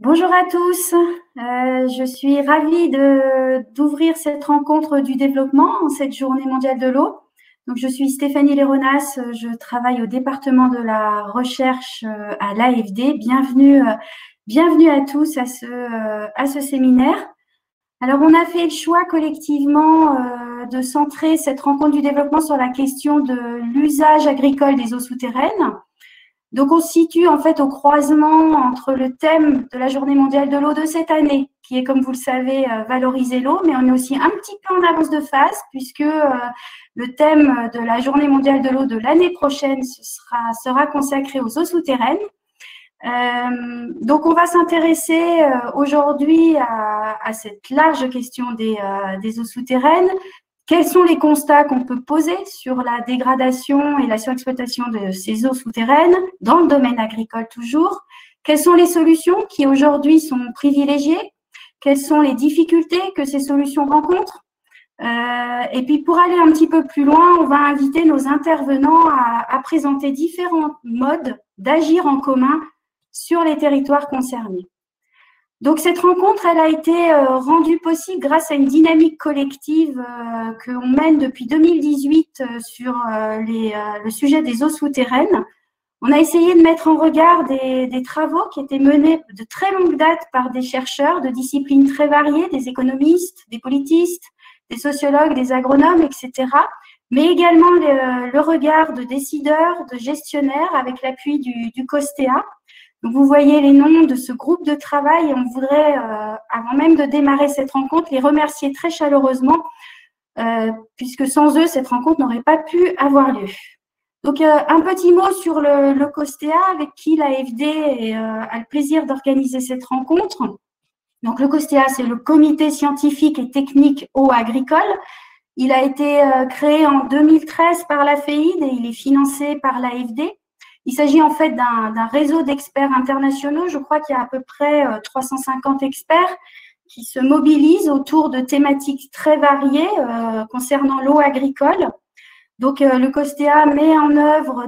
Bonjour à tous, je suis ravie d'ouvrir cette rencontre du développement en cette journée mondiale de l'eau. Donc, je suis Stéphanie Léronas, je travaille au département de la recherche à l'AFD. Bienvenue à tous à ce séminaire. Alors, on a fait le choix collectivement de centrer cette rencontre du développement sur la question de l'usage agricole des eaux souterraines. Donc, on se situe en fait au croisement entre le thème de la Journée mondiale de l'eau de cette année, qui est, comme vous le savez, valoriser l'eau, mais on est aussi un petit peu en avance de phase, puisque le thème de la Journée mondiale de l'eau de l'année prochaine sera consacré aux eaux souterraines. Donc, on va s'intéresser aujourd'hui à cette large question des eaux souterraines. Quels sont les constats qu'on peut poser sur la dégradation et la surexploitation de ces eaux souterraines dans le domaine agricole toujours? Quelles sont les solutions qui aujourd'hui sont privilégiées? Quelles sont les difficultés que ces solutions rencontrent? Et puis pour aller un petit peu plus loin, on va inviter nos intervenants à présenter différents modes d'agir en commun sur les territoires concernés. Donc, cette rencontre, elle a été rendue possible grâce à une dynamique collective que l'on mène depuis 2018 sur le sujet des eaux souterraines. On a essayé de mettre en regard des travaux qui étaient menés de très longue date par des chercheurs de disciplines très variées, des économistes, des politistes, des sociologues, des agronomes, etc., mais également le regard de décideurs, de gestionnaires avec l'appui du COSTEA. Donc, vous voyez les noms de ce groupe de travail et on voudrait, avant même de démarrer cette rencontre, les remercier très chaleureusement, puisque sans eux, cette rencontre n'aurait pas pu avoir lieu. Donc, un petit mot sur le COSTEA, avec qui l'AFD a le plaisir d'organiser cette rencontre. Donc, le COSTEA, c'est le Comité scientifique et technique eau agricole. Il a été créé en 2013 par la FEID et il est financé par l'AFD. Il s'agit en fait d'un réseau d'experts internationaux. Je crois qu'il y a à peu près 350 experts qui se mobilisent autour de thématiques très variées concernant l'eau agricole. Donc, le COSTEA met en œuvre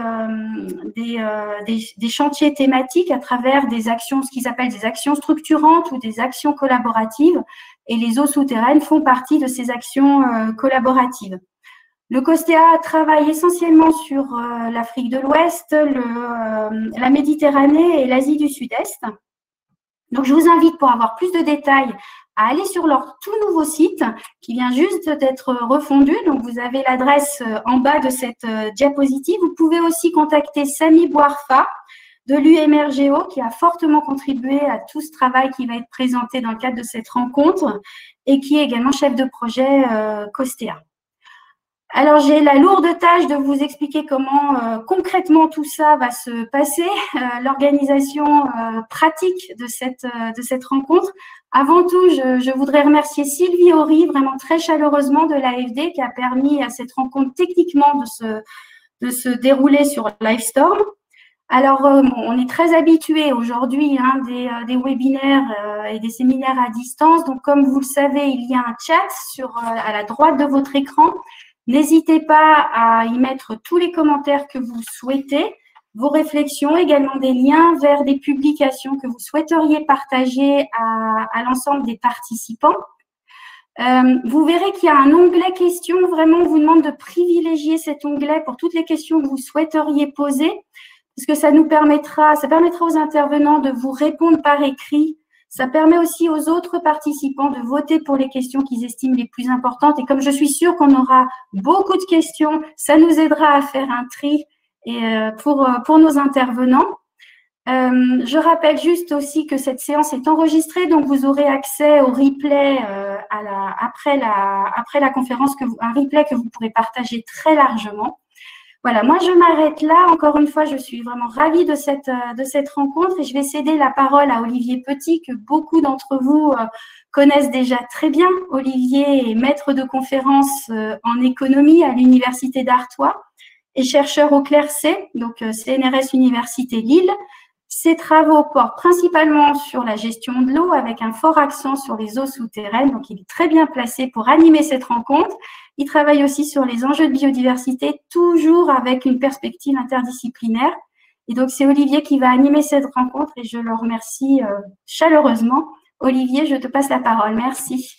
des chantiers thématiques à travers des actions, ce qu'ils appellent des actions structurantes ou des actions collaboratives. Et les eaux souterraines font partie de ces actions collaboratives. Le COSTEA travaille essentiellement sur l'Afrique de l'Ouest, la Méditerranée et l'Asie du Sud-Est. Donc, je vous invite, pour avoir plus de détails, à aller sur leur tout nouveau site qui vient juste d'être refondu. Donc, vous avez l'adresse en bas de cette diapositive. Vous pouvez aussi contacter Sami Bouarfa de l'UMRGO qui a fortement contribué à tout ce travail qui va être présenté dans le cadre de cette rencontre et qui est également chef de projet COSTEA. Alors, j'ai la lourde tâche de vous expliquer comment concrètement tout ça va se passer, l'organisation pratique de cette rencontre. Avant tout, je voudrais remercier Sylvie Horry, vraiment très chaleureusement de l'AFD, qui a permis à cette rencontre techniquement de se dérouler sur Livestorm. Alors, on est très habitué aujourd'hui des webinaires et des séminaires à distance. Donc, comme vous le savez, il y a un chat à la droite de votre écran. N'hésitez pas à y mettre tous les commentaires que vous souhaitez, vos réflexions, également des liens vers des publications que vous souhaiteriez partager à l'ensemble des participants. Vous verrez qu'il y a un onglet questions. Vraiment, on vous demande de privilégier cet onglet pour toutes les questions que vous souhaiteriez poser, parce que ça permettra aux intervenants de vous répondre par écrit. Ça permet aussi aux autres participants de voter pour les questions qu'ils estiment les plus importantes. Et comme je suis sûre qu'on aura beaucoup de questions, ça nous aidera à faire un tri pour nos intervenants. Je rappelle juste aussi que cette séance est enregistrée, donc vous aurez accès au replay après la conférence, un replay que vous pourrez partager très largement. Voilà, moi je m'arrête là. Encore une fois, je suis vraiment ravie de cette rencontre et je vais céder la parole à Olivier Petit, que beaucoup d'entre vous connaissent déjà très bien. Olivier est maître de conférence en économie à l'Université d'Artois et chercheur au CLERC, donc CNRS Université Lille. Ses travaux portent principalement sur la gestion de l'eau avec un fort accent sur les eaux souterraines, donc il est très bien placé pour animer cette rencontre. Il travaille aussi sur les enjeux de biodiversité, toujours avec une perspective interdisciplinaire. Et donc, c'est Olivier qui va animer cette rencontre et je le remercie chaleureusement. Olivier, je te passe la parole. Merci.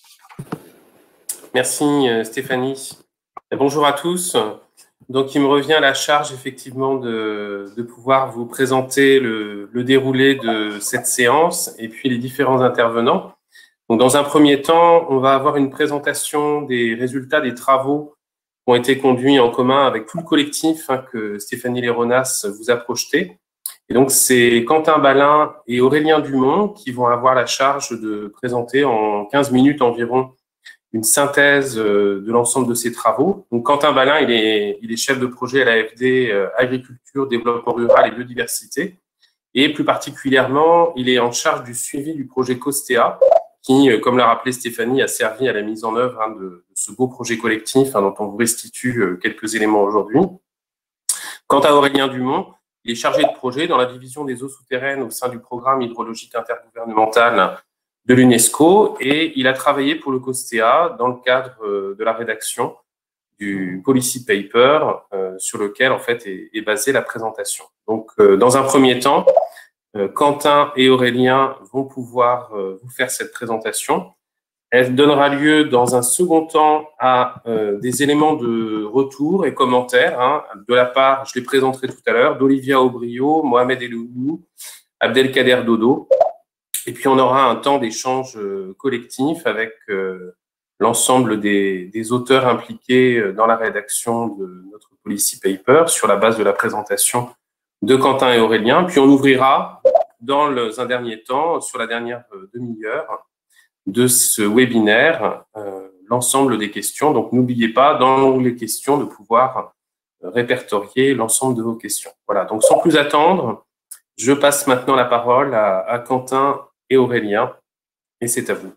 Merci Stéphanie. Et bonjour à tous. Donc, il me revient la charge effectivement de pouvoir vous présenter le déroulé de cette séance et puis les différents intervenants. Donc, dans un premier temps, on va avoir une présentation des résultats des travaux qui ont été conduits en commun avec tout le collectif que Stéphanie Léronas vous a projeté. Et donc, c'est Quentin Balin et Aurélien Dumont qui vont avoir la charge de présenter en 15 minutes environ une synthèse de l'ensemble de ces travaux. Donc, Quentin Balin, il est chef de projet à l'AFD Agriculture, Développement Rural et Biodiversité. Et plus particulièrement, il est en charge du suivi du projet Costea, qui, comme l'a rappelé Stéphanie, a servi à la mise en œuvre de ce beau projet collectif dont on vous restitue quelques éléments aujourd'hui. Quant à Aurélien Dumont, il est chargé de projet dans la division des eaux souterraines au sein du programme hydrologique intergouvernemental de l'UNESCO et il a travaillé pour le Costea dans le cadre de la rédaction du policy paper sur lequel en fait est basée la présentation. Donc, dans un premier temps, Quentin et Aurélien vont pouvoir vous faire cette présentation. Elle donnera lieu dans un second temps à des éléments de retour et commentaires de la part, je les présenterai tout à l'heure, d'Olivia Aubrio, Mohamed Elounou, Abdelkader Dodo. Et puis, on aura un temps d'échange collectif avec l'ensemble des auteurs impliqués dans la rédaction de notre policy paper sur la base de la présentation de Quentin et Aurélien. Puis, on ouvrira dans un dernier temps, sur la dernière demi-heure de ce webinaire, l'ensemble des questions. Donc, n'oubliez pas, dans les questions, de pouvoir répertorier l'ensemble de vos questions. Voilà, donc sans plus attendre, je passe maintenant la parole à Quentin et Aurélien, et c'est à vous.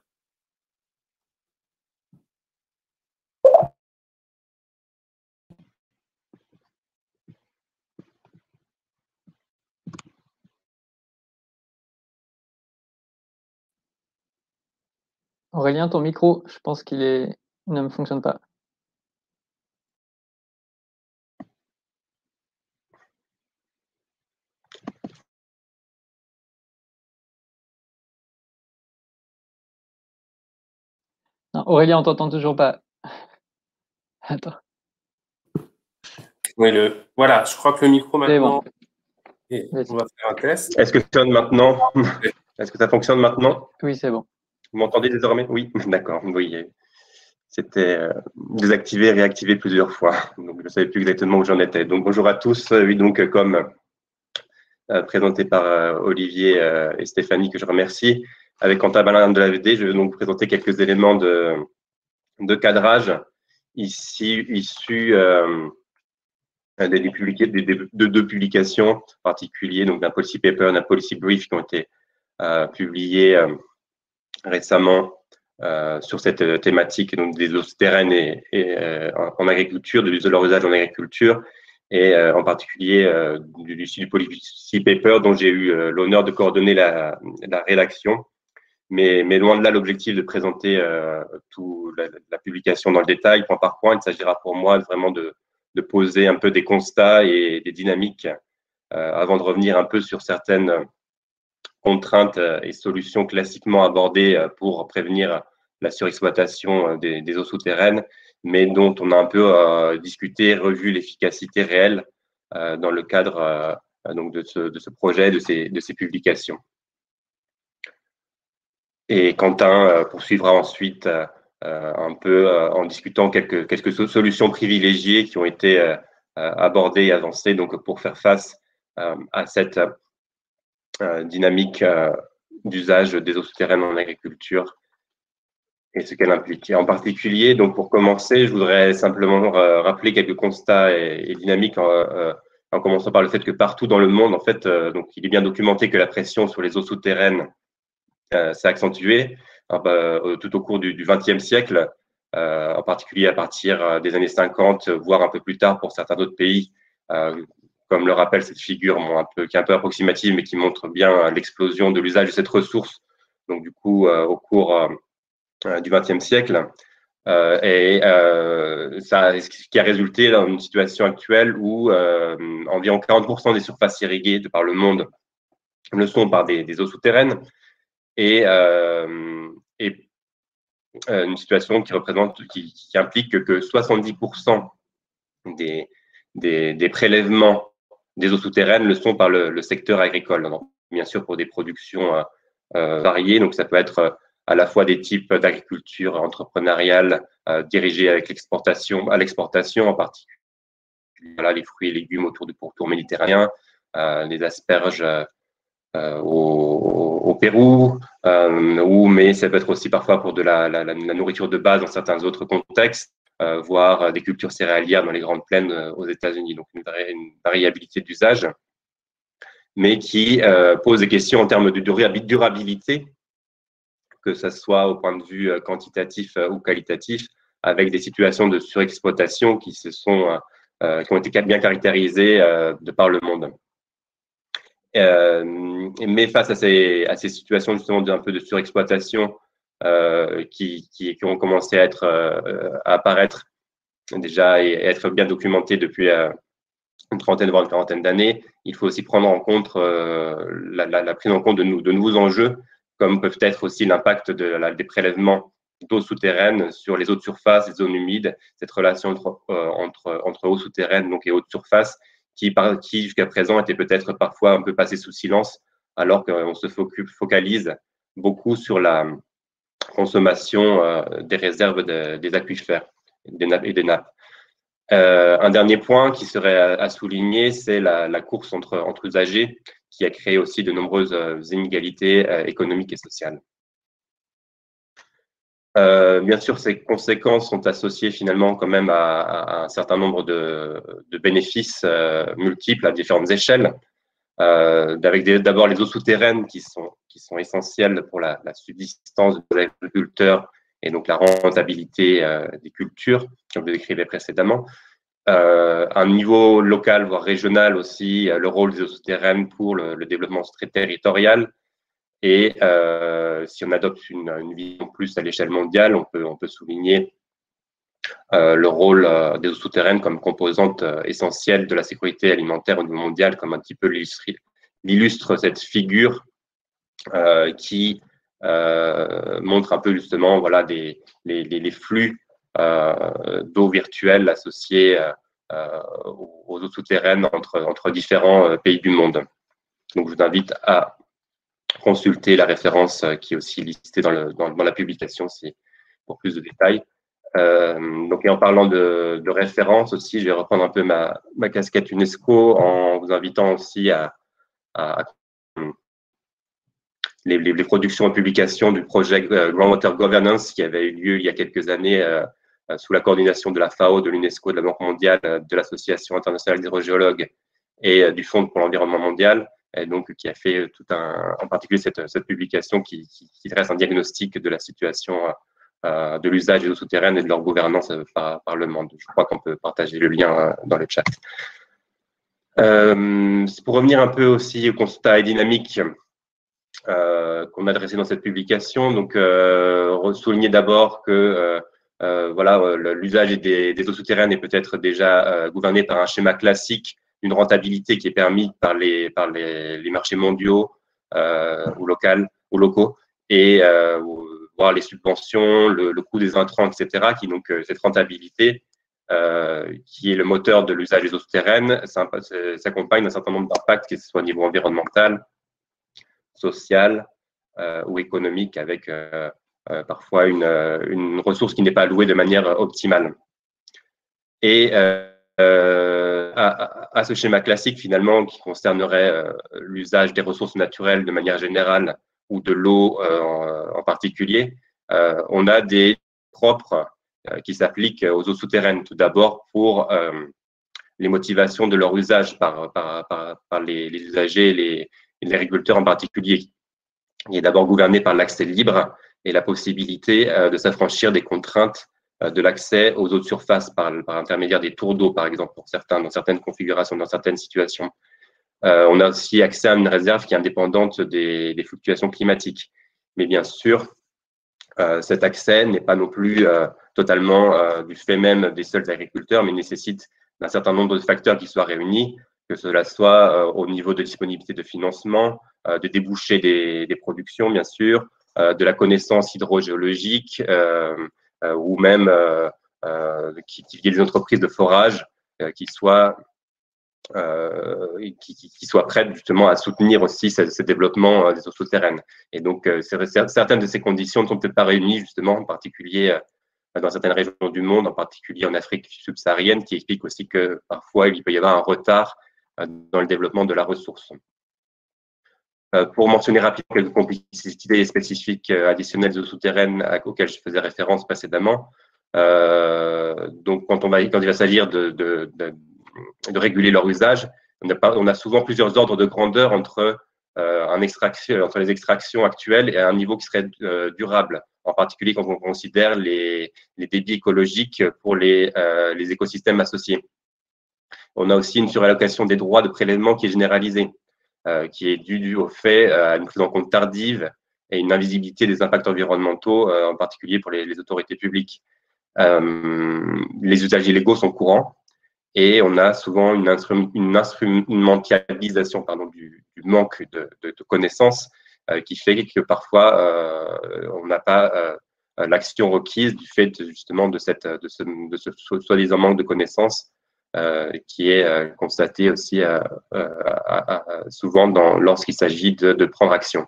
Aurélien, ton micro, je pense qu'il ne fonctionne pas. Non, Aurélien, on t'entend toujours pas. Attends. Oui, voilà, je crois que le micro maintenant. Bon. Et on va faire un test. Est-ce que ça sonne maintenant? Est-ce que ça fonctionne maintenant? Oui, c'est bon. Vous m'entendez désormais? Oui, d'accord. Oui, c'était désactivé, réactivé plusieurs fois. Donc, je ne savais plus exactement où j'en étais. Donc, bonjour à tous. Oui, donc, comme présenté par Olivier et Stéphanie, que je remercie, avec Quentin Balin de l'AFD, je vais donc présenter quelques éléments de cadrage ici issus de deux publications en particulier, donc d'un policy paper, d'un policy brief qui ont été publiés récemment sur cette thématique donc des eaux souterraines et en agriculture, de leur usage en agriculture, et en particulier du policy paper dont j'ai eu l'honneur de coordonner la rédaction. Mais loin de là l'objectif de présenter toute la publication dans le détail, point par point. Il s'agira pour moi vraiment de poser un peu des constats et des dynamiques avant de revenir un peu sur certaines contraintes et solutions classiquement abordées pour prévenir la surexploitation des eaux souterraines, mais dont on a un peu discuté, revu l'efficacité réelle dans le cadre donc de ce projet, de ces publications. Et Quentin poursuivra ensuite un peu en discutant quelques solutions privilégiées qui ont été abordées et avancées donc pour faire face à cette dynamique d'usage des eaux souterraines en agriculture et ce qu'elle implique. Et en particulier, donc pour commencer, je voudrais simplement rappeler quelques constats et dynamiques en commençant par le fait que partout dans le monde, en fait, donc il est bien documenté que la pression sur les eaux souterraines s'est accentuée tout au cours du XXe siècle, en particulier à partir des années 50, voire un peu plus tard pour certains autres pays, comme le rappelle cette figure qui est un peu approximative, mais qui montre bien l'explosion de l'usage de cette ressource. Donc du coup, au cours du XXe siècle, Ce qui a résulté dans une situation actuelle où environ 40% des surfaces irriguées de par le monde le sont par des eaux souterraines, et une situation qui implique que 70% des prélèvements des eaux souterraines le sont par le secteur agricole. Donc, bien sûr, pour des productions variées, donc ça peut être à la fois des types d'agriculture entrepreneuriale dirigée avec à l'exportation, en particulier les fruits et légumes autour du pourtour méditerranéen, les asperges au Pérou, mais ça peut être aussi parfois pour de la nourriture de base dans certains autres contextes, voire des cultures céréalières dans les grandes plaines aux États-Unis. Donc une variabilité d'usage, mais qui pose des questions en termes de durabilité, que ce soit au point de vue quantitatif ou qualitatif, avec des situations de surexploitation qui ont été bien caractérisées de par le monde. Mais face à ces situations justement d'un peu de surexploitation qui ont commencé à apparaître déjà et être bien documentées depuis une trentaine voire une quarantaine d'années, il faut aussi prendre en compte la prise en compte de nouveaux enjeux, comme peuvent être aussi l'impact des prélèvements d'eau souterraine sur les eaux de surface, les zones humides, cette relation entre eau souterraine et eau de surface qui jusqu'à présent était peut-être parfois un peu passée sous silence, alors qu'on se focalise beaucoup sur la consommation des réserves des aquifères et des nappes. Un dernier point qui serait à souligner, c'est la course entre usagers qui a créé aussi de nombreuses inégalités économiques et sociales. Bien sûr, ces conséquences sont associées finalement quand même à un certain nombre de bénéfices multiples à différentes échelles, avec d'abord les eaux souterraines qui sont essentielles pour la subsistance des agriculteurs et donc la rentabilité des cultures, comme je le décrivais précédemment. Un niveau local, voire régional aussi, le rôle des eaux souterraines pour le développement territorial. Et si on adopte une vision plus à l'échelle mondiale, on peut souligner le rôle des eaux souterraines comme composante essentielle de la sécurité alimentaire au niveau mondial, comme un petit peu l'illustre cette figure qui montre un peu justement voilà, les flux d'eau virtuelle associés aux eaux souterraines entre différents pays du monde. Donc, je vous invite à consulter la référence qui est aussi listée dans la publication pour plus de détails. Donc, et en parlant de référence aussi, je vais reprendre un peu ma casquette UNESCO en vous invitant aussi à les productions et publications du projet Groundwater Governance qui avait eu lieu il y a quelques années sous la coordination de la FAO, de l'UNESCO, de la Banque mondiale, de l'Association internationale d'hydrogéologues et du Fonds pour l'environnement mondial, et donc qui a fait en particulier cette publication qui dresse un diagnostic de la situation de l'usage des eaux souterraines et de leur gouvernance par le monde. Je crois qu'on peut partager le lien dans le chat. Pour revenir un peu aussi au constat et dynamique qu'on a dressé dans cette publication, donc souligner d'abord que voilà, l'usage des eaux souterraines est peut-être déjà gouverné par un schéma classique d'une rentabilité qui est permise par les marchés mondiaux ou locaux, et voir les subventions, le coût des intrants, etc., qui donc cette rentabilité qui est le moteur de l'usage des eaux souterraines s'accompagne d'un certain nombre d'impacts, que ce soit au niveau environnemental, social ou économique, avec parfois une ressource qui n'est pas allouée de manière optimale. Et à ce schéma classique, finalement, qui concernerait l'usage des ressources naturelles de manière générale ou de l'eau en particulier, on a des propres qui s'appliquent aux eaux souterraines. Tout d'abord, pour les motivations de leur usage par les usagers et les agriculteurs en particulier. Il est d'abord gouverné par l'accès libre et la possibilité de s'affranchir des contraintes de l'accès aux eaux de surface par intermédiaire des tours d'eau, par exemple, dans certaines configurations, dans certaines situations. On a aussi accès à une réserve qui est indépendante des fluctuations climatiques. Mais bien sûr, cet accès n'est pas non plus totalement du fait même des seuls agriculteurs, mais nécessite un certain nombre de facteurs qui soient réunis, que cela soit au niveau de disponibilité de financement, de débouchés des productions, bien sûr, de la connaissance hydrogéologique, ou même qu'il y ait des entreprises de forage qui soient prêtes justement à soutenir aussi ce développement des eaux souterraines. Et donc, certaines de ces conditions ne sont peut-être pas réunies, justement, en particulier dans certaines régions du monde, en particulier en Afrique subsaharienne, qui explique aussi que parfois il peut y avoir un retard dans le développement de la ressource. Pour mentionner rapidement quelques complexités spécifiques additionnelles des eaux souterraines auxquelles je faisais référence précédemment, donc quand il va s'agir de réguler leur usage, on a souvent plusieurs ordres de grandeur entre les extractions actuelles et un niveau qui serait durable, en particulier quand on considère les débits écologiques pour les écosystèmes associés. On a aussi une surallocation des droits de prélèvement qui est généralisée, qui est due au fait à une prise en compte tardive et une invisibilité des impacts environnementaux, en particulier pour les autorités publiques. Les usages illégaux sont courants et on a souvent une instrumentalisation du manque de connaissances qui fait que parfois on n'a pas l'action requise du fait justement de ce soi-disant manque de connaissances qui est constaté aussi souvent lorsqu'il s'agit de prendre action.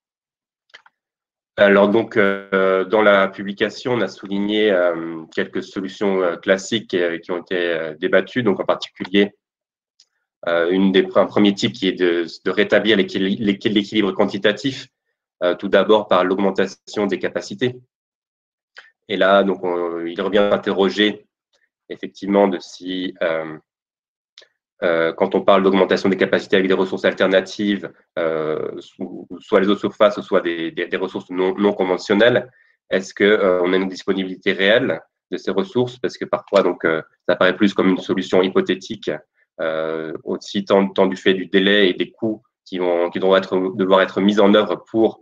Alors donc, dans la publication, on a souligné quelques solutions classiques qui ont été débattues, donc en particulier un premier type qui est de rétablir l'équilibre quantitatif, tout d'abord par l'augmentation des capacités. Et là, donc, il revient à interroger effectivement de si quand on parle d'augmentation des capacités avec des ressources alternatives, soit les eaux de surface, soit des ressources non conventionnelles, est-ce qu'on a une disponibilité réelle de ces ressources? Parce que parfois, donc, ça paraît plus comme une solution hypothétique, aussi tant du fait du délai et des coûts qui devoir être mis en œuvre pour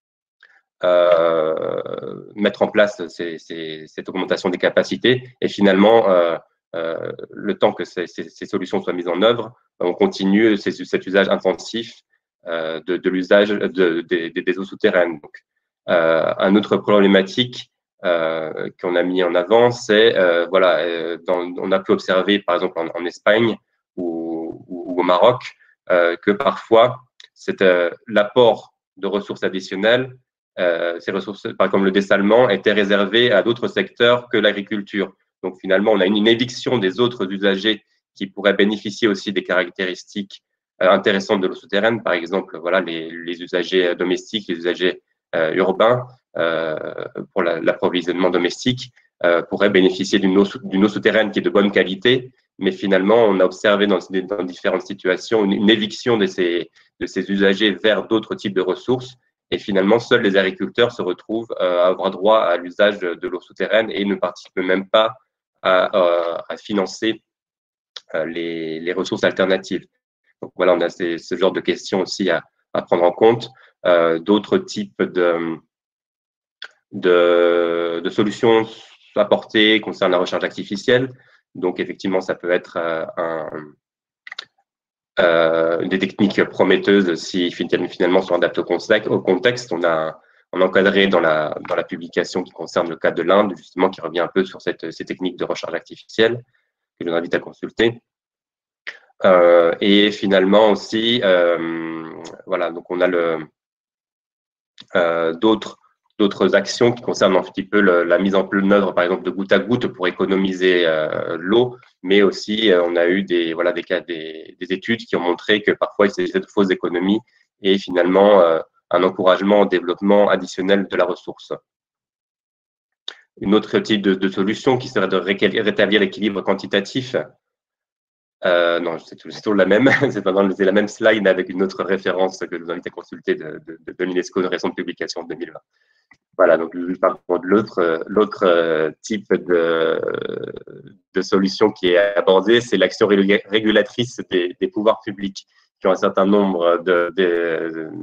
mettre en place cette augmentation des capacités. Et finalement, le temps que ces solutions soient mises en œuvre, on continue cet usage intensif de l'usage des eaux souterraines. Donc, un autre problématique qu'on a mis en avant, c'est on a pu observer par exemple en Espagne ou au Maroc que parfois l'apport de ressources additionnelles, ces ressources, par exemple le dessalement, étaient réservées à d'autres secteurs que l'agriculture. Donc, finalement, on a une éviction des autres usagers qui pourraient bénéficier aussi des caractéristiques intéressantes de l'eau souterraine. Par exemple, voilà, les usagers domestiques, les usagers urbains pour l'approvisionnement domestique pourraient bénéficier d'une eau souterraine qui est de bonne qualité. Mais finalement, on a observé dans différentes situations une éviction de ces usagers vers d'autres types de ressources. Et finalement, seuls les agriculteurs se retrouvent à avoir droit à l'usage de l'eau souterraine et ne participent même pas à financer les ressources alternatives. Donc voilà, on a ce genre de questions aussi à prendre en compte. D'autres types de solutions apportées concernent la recherche artificielle. Donc effectivement, ça peut être des techniques prometteuses si finalement sont adaptées au contexte. On a encadré dans la publication qui concerne le cas de l'Inde, justement, qui revient un peu sur ces techniques de recherche artificielle, que je vous invite à consulter. Et finalement aussi, voilà, donc on a d'autres actions qui concernent un petit peu la mise en œuvre, par exemple, de goutte à goutte pour économiser l'eau, mais aussi on a eu des études qui ont montré que parfois il s'agissait de fausses économies et finalement un encouragement au développement additionnel de la ressource. Une autre type de solution qui serait de rétablir l'équilibre quantitatif. Non, c'est toujours la même, c'est la même slide avec une autre référence que je vous invite à consulter de l'UNESCO, une récente publication en 2020. Voilà, donc par contre, l'autre type de solution qui est abordée, c'est l'action régulatrice des pouvoirs publics, qui ont un certain nombre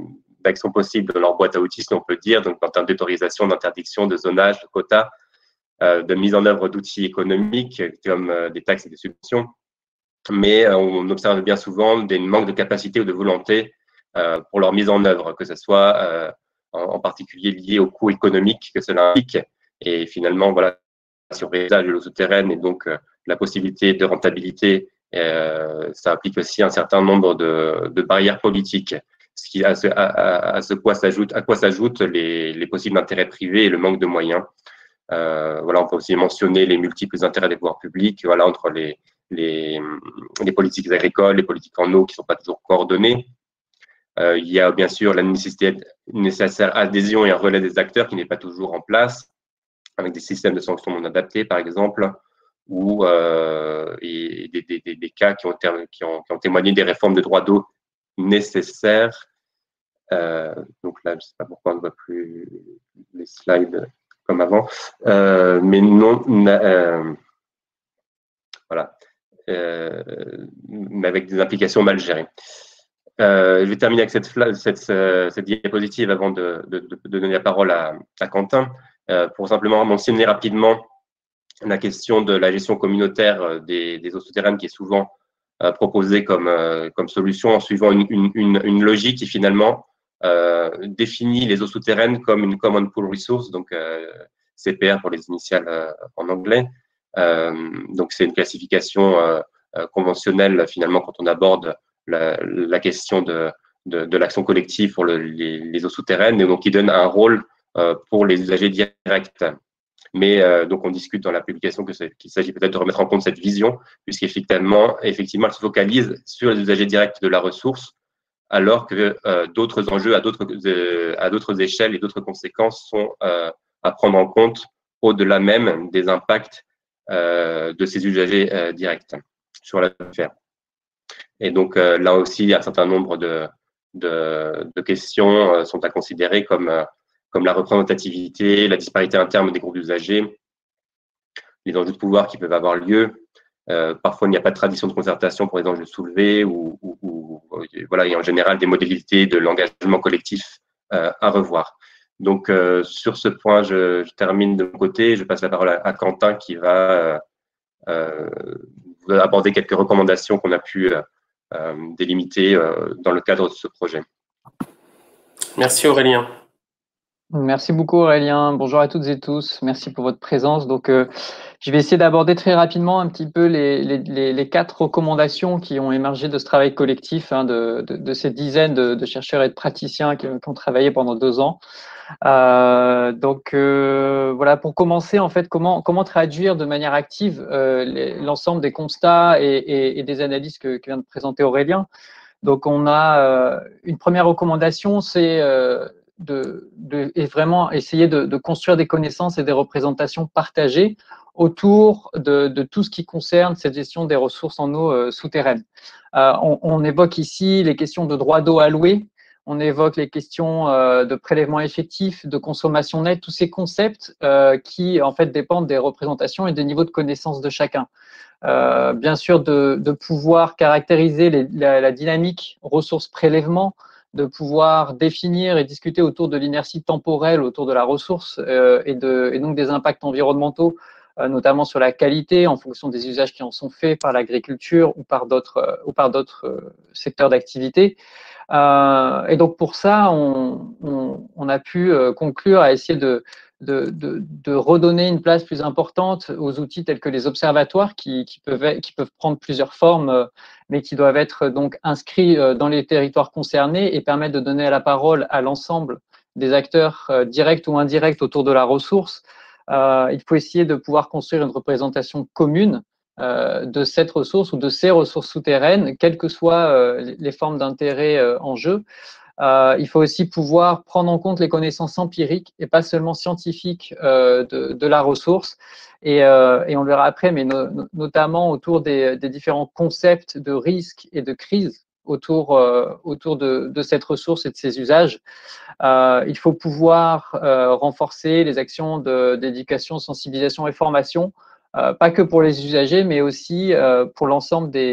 d'actions possibles dans leur boîte à outils, si on peut dire, donc en termes d'autorisation, d'interdiction, de zonage, de quotas, de mise en œuvre d'outils économiques comme des taxes et des subventions, mais on observe bien souvent des manques de capacité ou de volonté pour leur mise en œuvre, que ce soit en particulier lié au coût économique que cela implique. Et finalement, voilà, sur l'usage de l'eau souterraine et donc la possibilité de rentabilité, ça implique aussi un certain nombre de barrières politiques, ce qui, à quoi s'ajoutent les possibles intérêts privés et le manque de moyens. Voilà, on peut aussi mentionner les multiples intérêts des pouvoirs publics, voilà, entre les politiques agricoles, les politiques en eau qui ne sont pas toujours coordonnées. Il y a bien sûr la nécessaire adhésion et un relais des acteurs qui n'est pas toujours en place, avec des systèmes de sanctions non adaptés, par exemple, ou et des cas qui ont témoigné des réformes de droit d'eau nécessaires. Donc là, je ne sais pas pourquoi on ne voit plus les slides comme avant, mais non, voilà, mais avec des implications mal gérées. Je vais terminer avec cette diapositive avant de donner la parole à Quentin, pour simplement mentionner rapidement la question de la gestion communautaire des eaux souterraines qui est souvent proposée comme solution en suivant une logique qui finalement définit les eaux souterraines comme une Common Pool Resource, donc CPR pour les initiales en anglais. Donc c'est une classification conventionnelle finalement quand on aborde la question de l'action collective pour les eaux souterraines, et donc qui donne un rôle pour les usagers directs. Mais donc on discute dans la publication qu'il s'agit peut-être de remettre en compte cette vision, puisqu'effectivement elle se focalise sur les usagers directs de la ressource, alors que d'autres enjeux à d'autres échelles et d'autres conséquences sont à prendre en compte au-delà même des impacts de ces usagers directs sur l'affaire. Et donc là aussi, un certain nombre de questions sont à considérer comme la représentativité, la disparité interne des groupes d'usagers, les enjeux de pouvoir qui peuvent avoir lieu. Parfois, il n'y a pas de tradition de concertation pour les enjeux soulevés voilà, et en général des modalités de l'engagement collectif à revoir. Donc, sur ce point, je termine de mon côté. Je passe la parole à Quentin qui va aborder quelques recommandations qu'on a pu délimiter dans le cadre de ce projet. Merci Aurélien. Merci beaucoup Aurélien. Bonjour à toutes et tous. Merci pour votre présence. Donc, je vais essayer d'aborder très rapidement un petit peu les 4 recommandations qui ont émergé de ce travail collectif, hein, de ces dizaines de chercheurs et de praticiens qui ont travaillé pendant 2 ans. Donc, voilà, pour commencer, en fait, comment traduire de manière active l'ensemble des constats et des analyses que vient de présenter Aurélien. Donc, on a une première recommandation, c'est et vraiment essayer de construire des connaissances et des représentations partagées autour de tout ce qui concerne cette gestion des ressources en eau souterraines. On évoque ici les questions de droit d'eau alloué, on évoque les questions de prélèvement effectif, de consommation nette, tous ces concepts qui en fait dépendent des représentations et des niveaux de connaissance de chacun. Bien sûr, de pouvoir caractériser la dynamique ressources-prélèvement, de pouvoir définir et discuter autour de l'inertie temporelle autour de la ressource et donc des impacts environnementaux, notamment sur la qualité en fonction des usages qui en sont faits par l'agriculture ou par d'autres secteurs d'activité. Et donc pour ça, on a pu conclure à essayer de redonner une place plus importante aux outils tels que les observatoires qui peuvent prendre plusieurs formes, mais qui doivent être donc inscrits dans les territoires concernés et permettre de donner la parole à l'ensemble des acteurs directs ou indirects autour de la ressource. Il faut essayer de pouvoir construire une représentation commune de cette ressource ou de ces ressources souterraines, quelles que soient les formes d'intérêt en jeu. Il faut aussi pouvoir prendre en compte les connaissances empiriques et pas seulement scientifiques de la ressource. Et on le verra après, mais notamment autour des différents concepts de risque et de crise autour de cette ressource et de ses usages. Il faut pouvoir renforcer les actions d'éducation, sensibilisation et formation, pas que pour les usagers, mais aussi pour l'ensemble des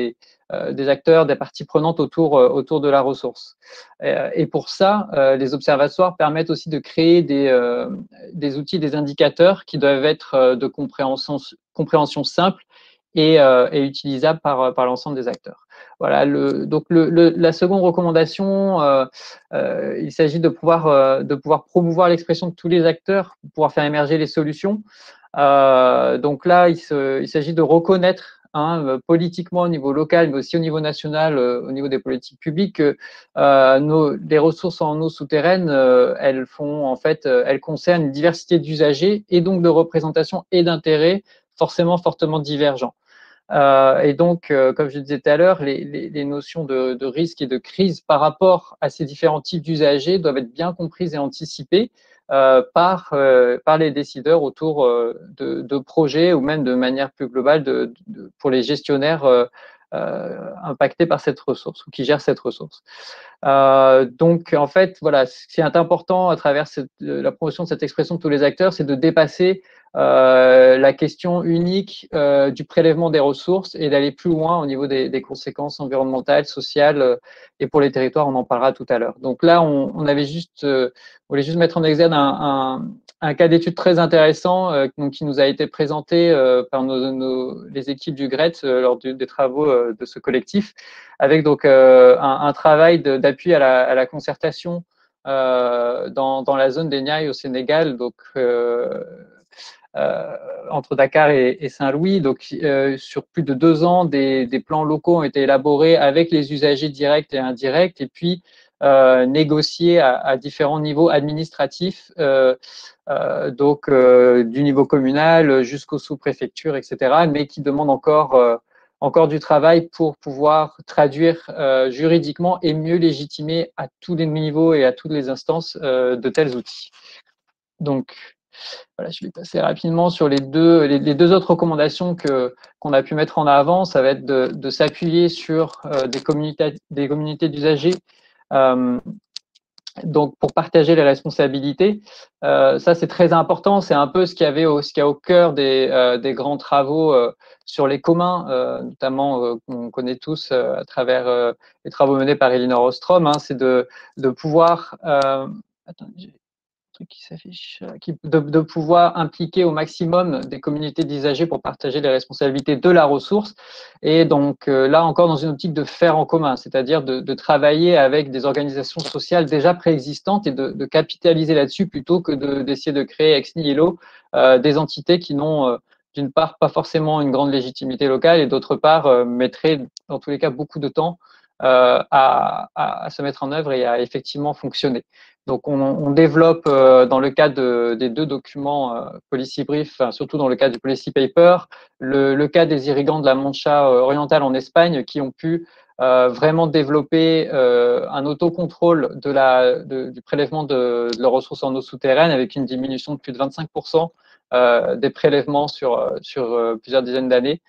des acteurs, des parties prenantes autour de la ressource. Et pour ça, les observatoires permettent aussi de créer des outils, des indicateurs qui doivent être de compréhension simple et utilisable par l'ensemble des acteurs. Voilà. Donc la seconde recommandation, il s'agit de pouvoir promouvoir l'expression de tous les acteurs pour pouvoir faire émerger les solutions. Donc là, il s'agit de reconnaître politiquement au niveau local, mais aussi au niveau national, au niveau des politiques publiques, que les ressources en eau souterraine, elles concernent une diversité d'usagers et donc de représentations et d'intérêts forcément fortement divergents. Et donc, comme je disais tout à l'heure, les notions de risque et de crise par rapport à ces différents types d'usagers doivent être bien comprises et anticipées par les décideurs autour de projets ou même de manière plus globale pour les gestionnaires impactés par cette ressource ou qui gèrent cette ressource. Donc, en fait, voilà, ce qui est important à travers la promotion de cette expression de tous les acteurs, c'est de dépasser la question unique du prélèvement des ressources et d'aller plus loin au niveau des conséquences environnementales, sociales et pour les territoires, on en parlera tout à l'heure. Donc là, on voulait juste mettre en exergue un cas d'étude très intéressant qui nous a été présenté par les équipes du GRET lors des travaux de ce collectif, avec donc un travail d'appui à la concertation dans la zone des Niayes au Sénégal, donc entre Dakar et Saint-Louis. Donc, sur plus de 2 ans, des plans locaux ont été élaborés avec les usagers directs et indirects, et puis négociés à différents niveaux administratifs, donc du niveau communal jusqu'aux sous-préfectures, etc., mais qui demandent encore du travail pour pouvoir traduire juridiquement et mieux légitimer à tous les niveaux et à toutes les instances de tels outils. Donc, voilà, je vais passer rapidement sur les deux autres recommandations qu'on a pu mettre en avant. Ça va être de s'appuyer sur des communautés d'usagers, donc pour partager les responsabilités. Ça, c'est très important. C'est un peu ce qu'il y a au cœur des grands travaux sur les communs, notamment qu'on connaît tous à travers les travaux menés par Elinor Ostrom. C'est de pouvoir attendez, qui s'affiche, de pouvoir impliquer au maximum des communautés d'usagers pour partager les responsabilités de la ressource. Et donc là encore dans une optique de faire en commun, c'est-à-dire de travailler avec des organisations sociales déjà préexistantes et de capitaliser là-dessus plutôt que d'essayer de créer ex nihilo des entités qui n'ont d'une part pas forcément une grande légitimité locale et d'autre part mettraient dans tous les cas beaucoup de temps à se mettre en œuvre et à effectivement fonctionner. Donc, on développe dans le cadre des 2 documents Policy Brief, surtout dans le cadre du Policy Paper, le cas des irrigants de la Mancha orientale en Espagne qui ont pu vraiment développer un autocontrôle du prélèvement de leurs ressources en eau souterraine avec une diminution de plus de 25% des prélèvements sur plusieurs dizaines d'années.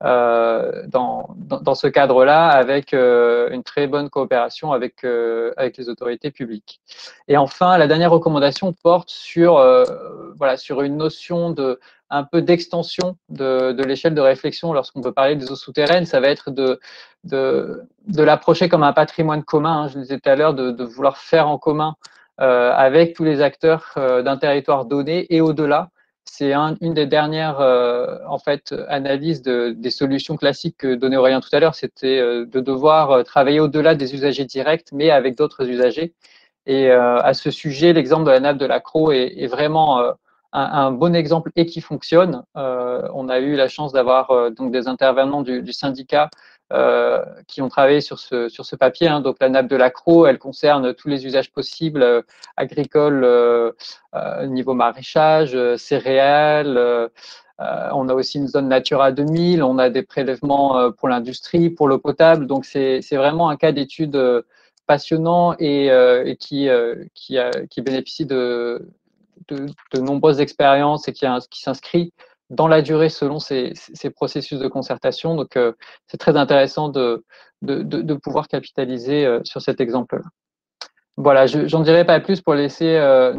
Dans ce cadre-là, avec une très bonne coopération avec les autorités publiques. Et enfin, la dernière recommandation porte sur une notion un peu d'extension de l'échelle de réflexion lorsqu'on veut parler des eaux souterraines. Ça va être de l'approcher comme un patrimoine commun. Je le disais tout à l'heure, de vouloir faire en commun avec tous les acteurs d'un territoire donné et au-delà. C'est une des dernières analyses des solutions classiques que donnait Aurélien tout à l'heure, c'était de devoir travailler au-delà des usagers directs, mais avec d'autres usagers. Et à ce sujet, l'exemple de la nappe de la Crau est vraiment un bon exemple et qui fonctionne. On a eu la chance d'avoir donc des intervenants du syndicat qui ont travaillé sur ce papier. Donc la nappe de la Crau, elle concerne tous les usages possibles, agricoles, niveau maraîchage, céréales. On a aussi une zone Natura 2000, on a des prélèvements pour l'industrie, pour l'eau potable. Donc c'est vraiment un cas d'étude passionnant et qui bénéficie de nombreuses expériences et qui s'inscrit dans la durée selon ces processus de concertation. Donc, c'est très intéressant de pouvoir capitaliser sur cet exemple-là. Voilà, j'en dirai pas plus pour laisser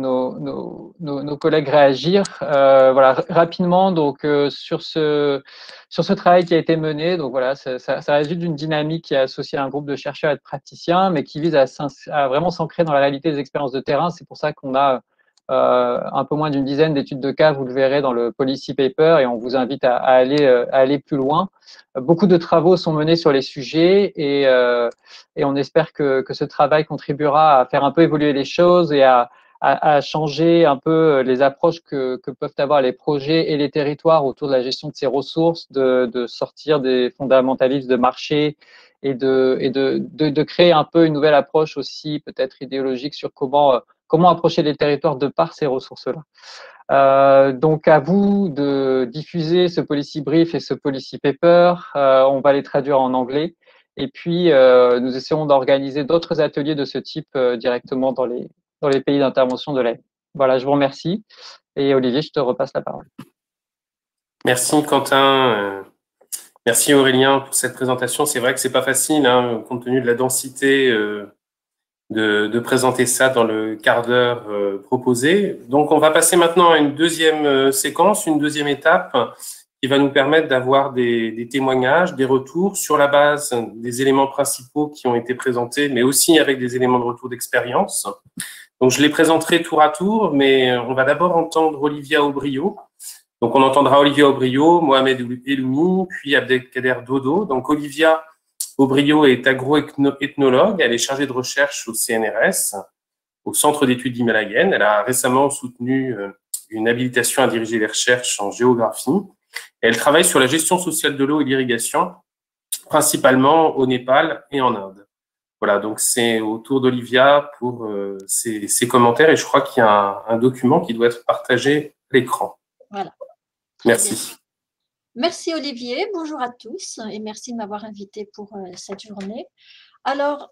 nos collègues réagir. Voilà, rapidement, donc sur ce travail qui a été mené, donc voilà, ça résulte d'une dynamique qui est associée à un groupe de chercheurs et de praticiens, mais qui vise à vraiment s'ancrer dans la réalité des expériences de terrain. C'est pour ça qu'on a un peu moins d'une dizaine d'études de cas, vous le verrez dans le policy paper, et on vous invite à aller plus loin. Beaucoup de travaux sont menés sur les sujets et on espère que ce travail contribuera à faire un peu évoluer les choses et à changer un peu les approches que peuvent avoir les projets et les territoires autour de la gestion de ces ressources, de sortir des fondamentalismes de marché et de créer un peu une nouvelle approche aussi peut-être idéologique sur comment approcher les territoires de par ces ressources-là. Donc à vous de diffuser ce policy brief et ce policy paper. On va les traduire en anglais. Et puis, nous essayons d'organiser d'autres ateliers de ce type directement dans les pays d'intervention de l'aide. Voilà, je vous remercie. Et Olivier, je te repasse la parole. Merci Quentin. Merci Aurélien pour cette présentation. C'est vrai que c'est pas facile, hein, compte tenu de la densité de présenter ça dans le quart d'heure proposé. Donc, on va passer maintenant à une deuxième séquence, une deuxième étape qui va nous permettre d'avoir des témoignages, des retours sur la base des éléments principaux qui ont été présentés, mais aussi avec des éléments de retour d'expérience. Donc, je les présenterai tour à tour, mais on va d'abord entendre Olivia Aubrio. Donc, on entendra Olivia Aubrio, Mohamed Eloumi, puis Abdelkader Dodo. Donc, Olivia Aubrio est agroethnologue. Elle est chargée de recherche au CNRS, au Centre d'études d'Himalayen. Elle a récemment soutenu une habilitation à diriger les recherches en géographie. Et elle travaille sur la gestion sociale de l'eau et l'irrigation, principalement au Népal et en Inde. Voilà, donc c'est au tour d'Olivia pour ses commentaires et je crois qu'il y a un document qui doit être partagé à l'écran. Voilà. Merci. Merci Olivier, bonjour à tous et merci de m'avoir invité pour cette journée. Alors,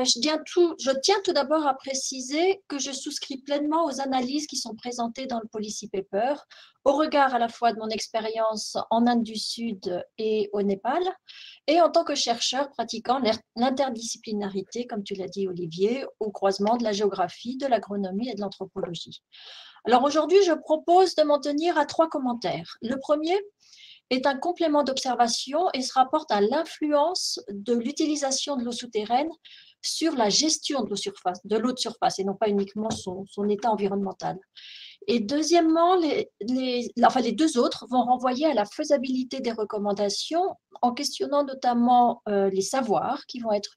je tiens tout d'abord à préciser que je souscris pleinement aux analyses qui sont présentées dans le Policy Paper, au regard à la fois de mon expérience en Inde du Sud et au Népal, et en tant que chercheur pratiquant l'interdisciplinarité, comme tu l'as dit Olivier, au croisement de la géographie, de l'agronomie et de l'anthropologie. Alors aujourd'hui, je propose de m'en tenir à 3 commentaires. Le premier est un complément d'observation et se rapporte à l'influence de l'utilisation de l'eau souterraine sur la gestion de l'eau de surface et non pas uniquement son état environnemental. Et deuxièmement, les 2 autres vont renvoyer à la faisabilité des recommandations en questionnant notamment les savoirs qui vont être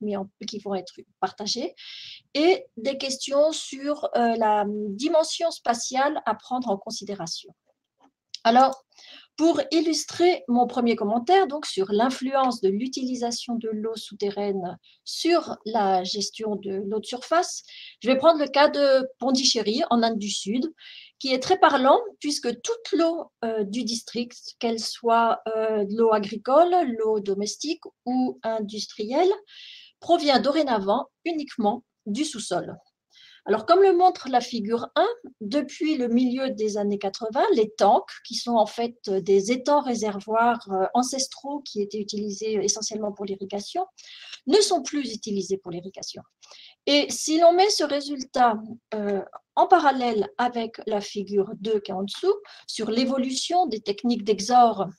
partagés et des questions sur la dimension spatiale à prendre en considération. Alors, pour illustrer mon premier commentaire, donc sur l'influence de l'utilisation de l'eau souterraine sur la gestion de l'eau de surface, je vais prendre le cas de Pondichéry en Inde du Sud, qui est très parlant puisque toute l'eau du district, qu'elle soit de l'eau agricole, l'eau domestique ou industrielle, provient dorénavant uniquement du sous-sol. Alors, comme le montre la figure 1, depuis le milieu des années 80, les tanks, qui sont en fait des étangs réservoirs ancestraux qui étaient utilisés essentiellement pour l'irrigation, ne sont plus utilisés pour l'irrigation. Et si l'on met ce résultat en parallèle avec la figure 2 qui est en dessous, sur l'évolution des techniques d'exore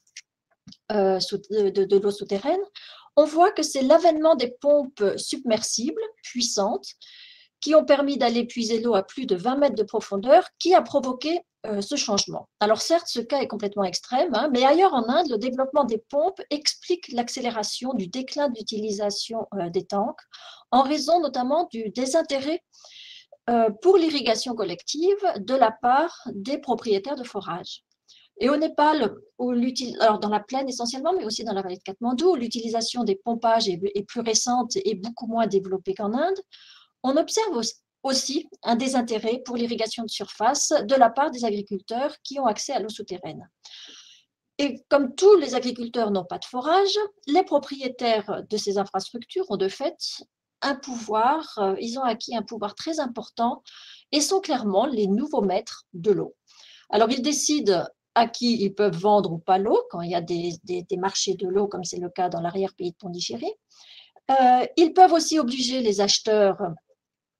de l'eau souterraine, on voit que c'est l'avènement des pompes submersibles puissantes qui ont permis d'aller puiser l'eau à plus de 20 mètres de profondeur, qui a provoqué ce changement. Alors certes, ce cas est complètement extrême, hein, mais ailleurs en Inde, le développement des pompes explique l'accélération du déclin d'utilisation des tanks, en raison notamment du désintérêt pour l'irrigation collective de la part des propriétaires de forages. Et au Népal, alors dans la plaine essentiellement, mais aussi dans la vallée de Katmandou, où l'utilisation des pompages est plus récente et beaucoup moins développée qu'en Inde, on observe aussi un désintérêt pour l'irrigation de surface de la part des agriculteurs qui ont accès à l'eau souterraine. Et comme tous les agriculteurs n'ont pas de forage, les propriétaires de ces infrastructures ont de fait un pouvoir, ils ont acquis un pouvoir très important et sont clairement les nouveaux maîtres de l'eau. Alors ils décident à qui ils peuvent vendre ou pas l'eau quand il y a des marchés de l'eau, comme c'est le cas dans l'arrière-pays de Pondichéry. Ils peuvent aussi obliger les acheteurs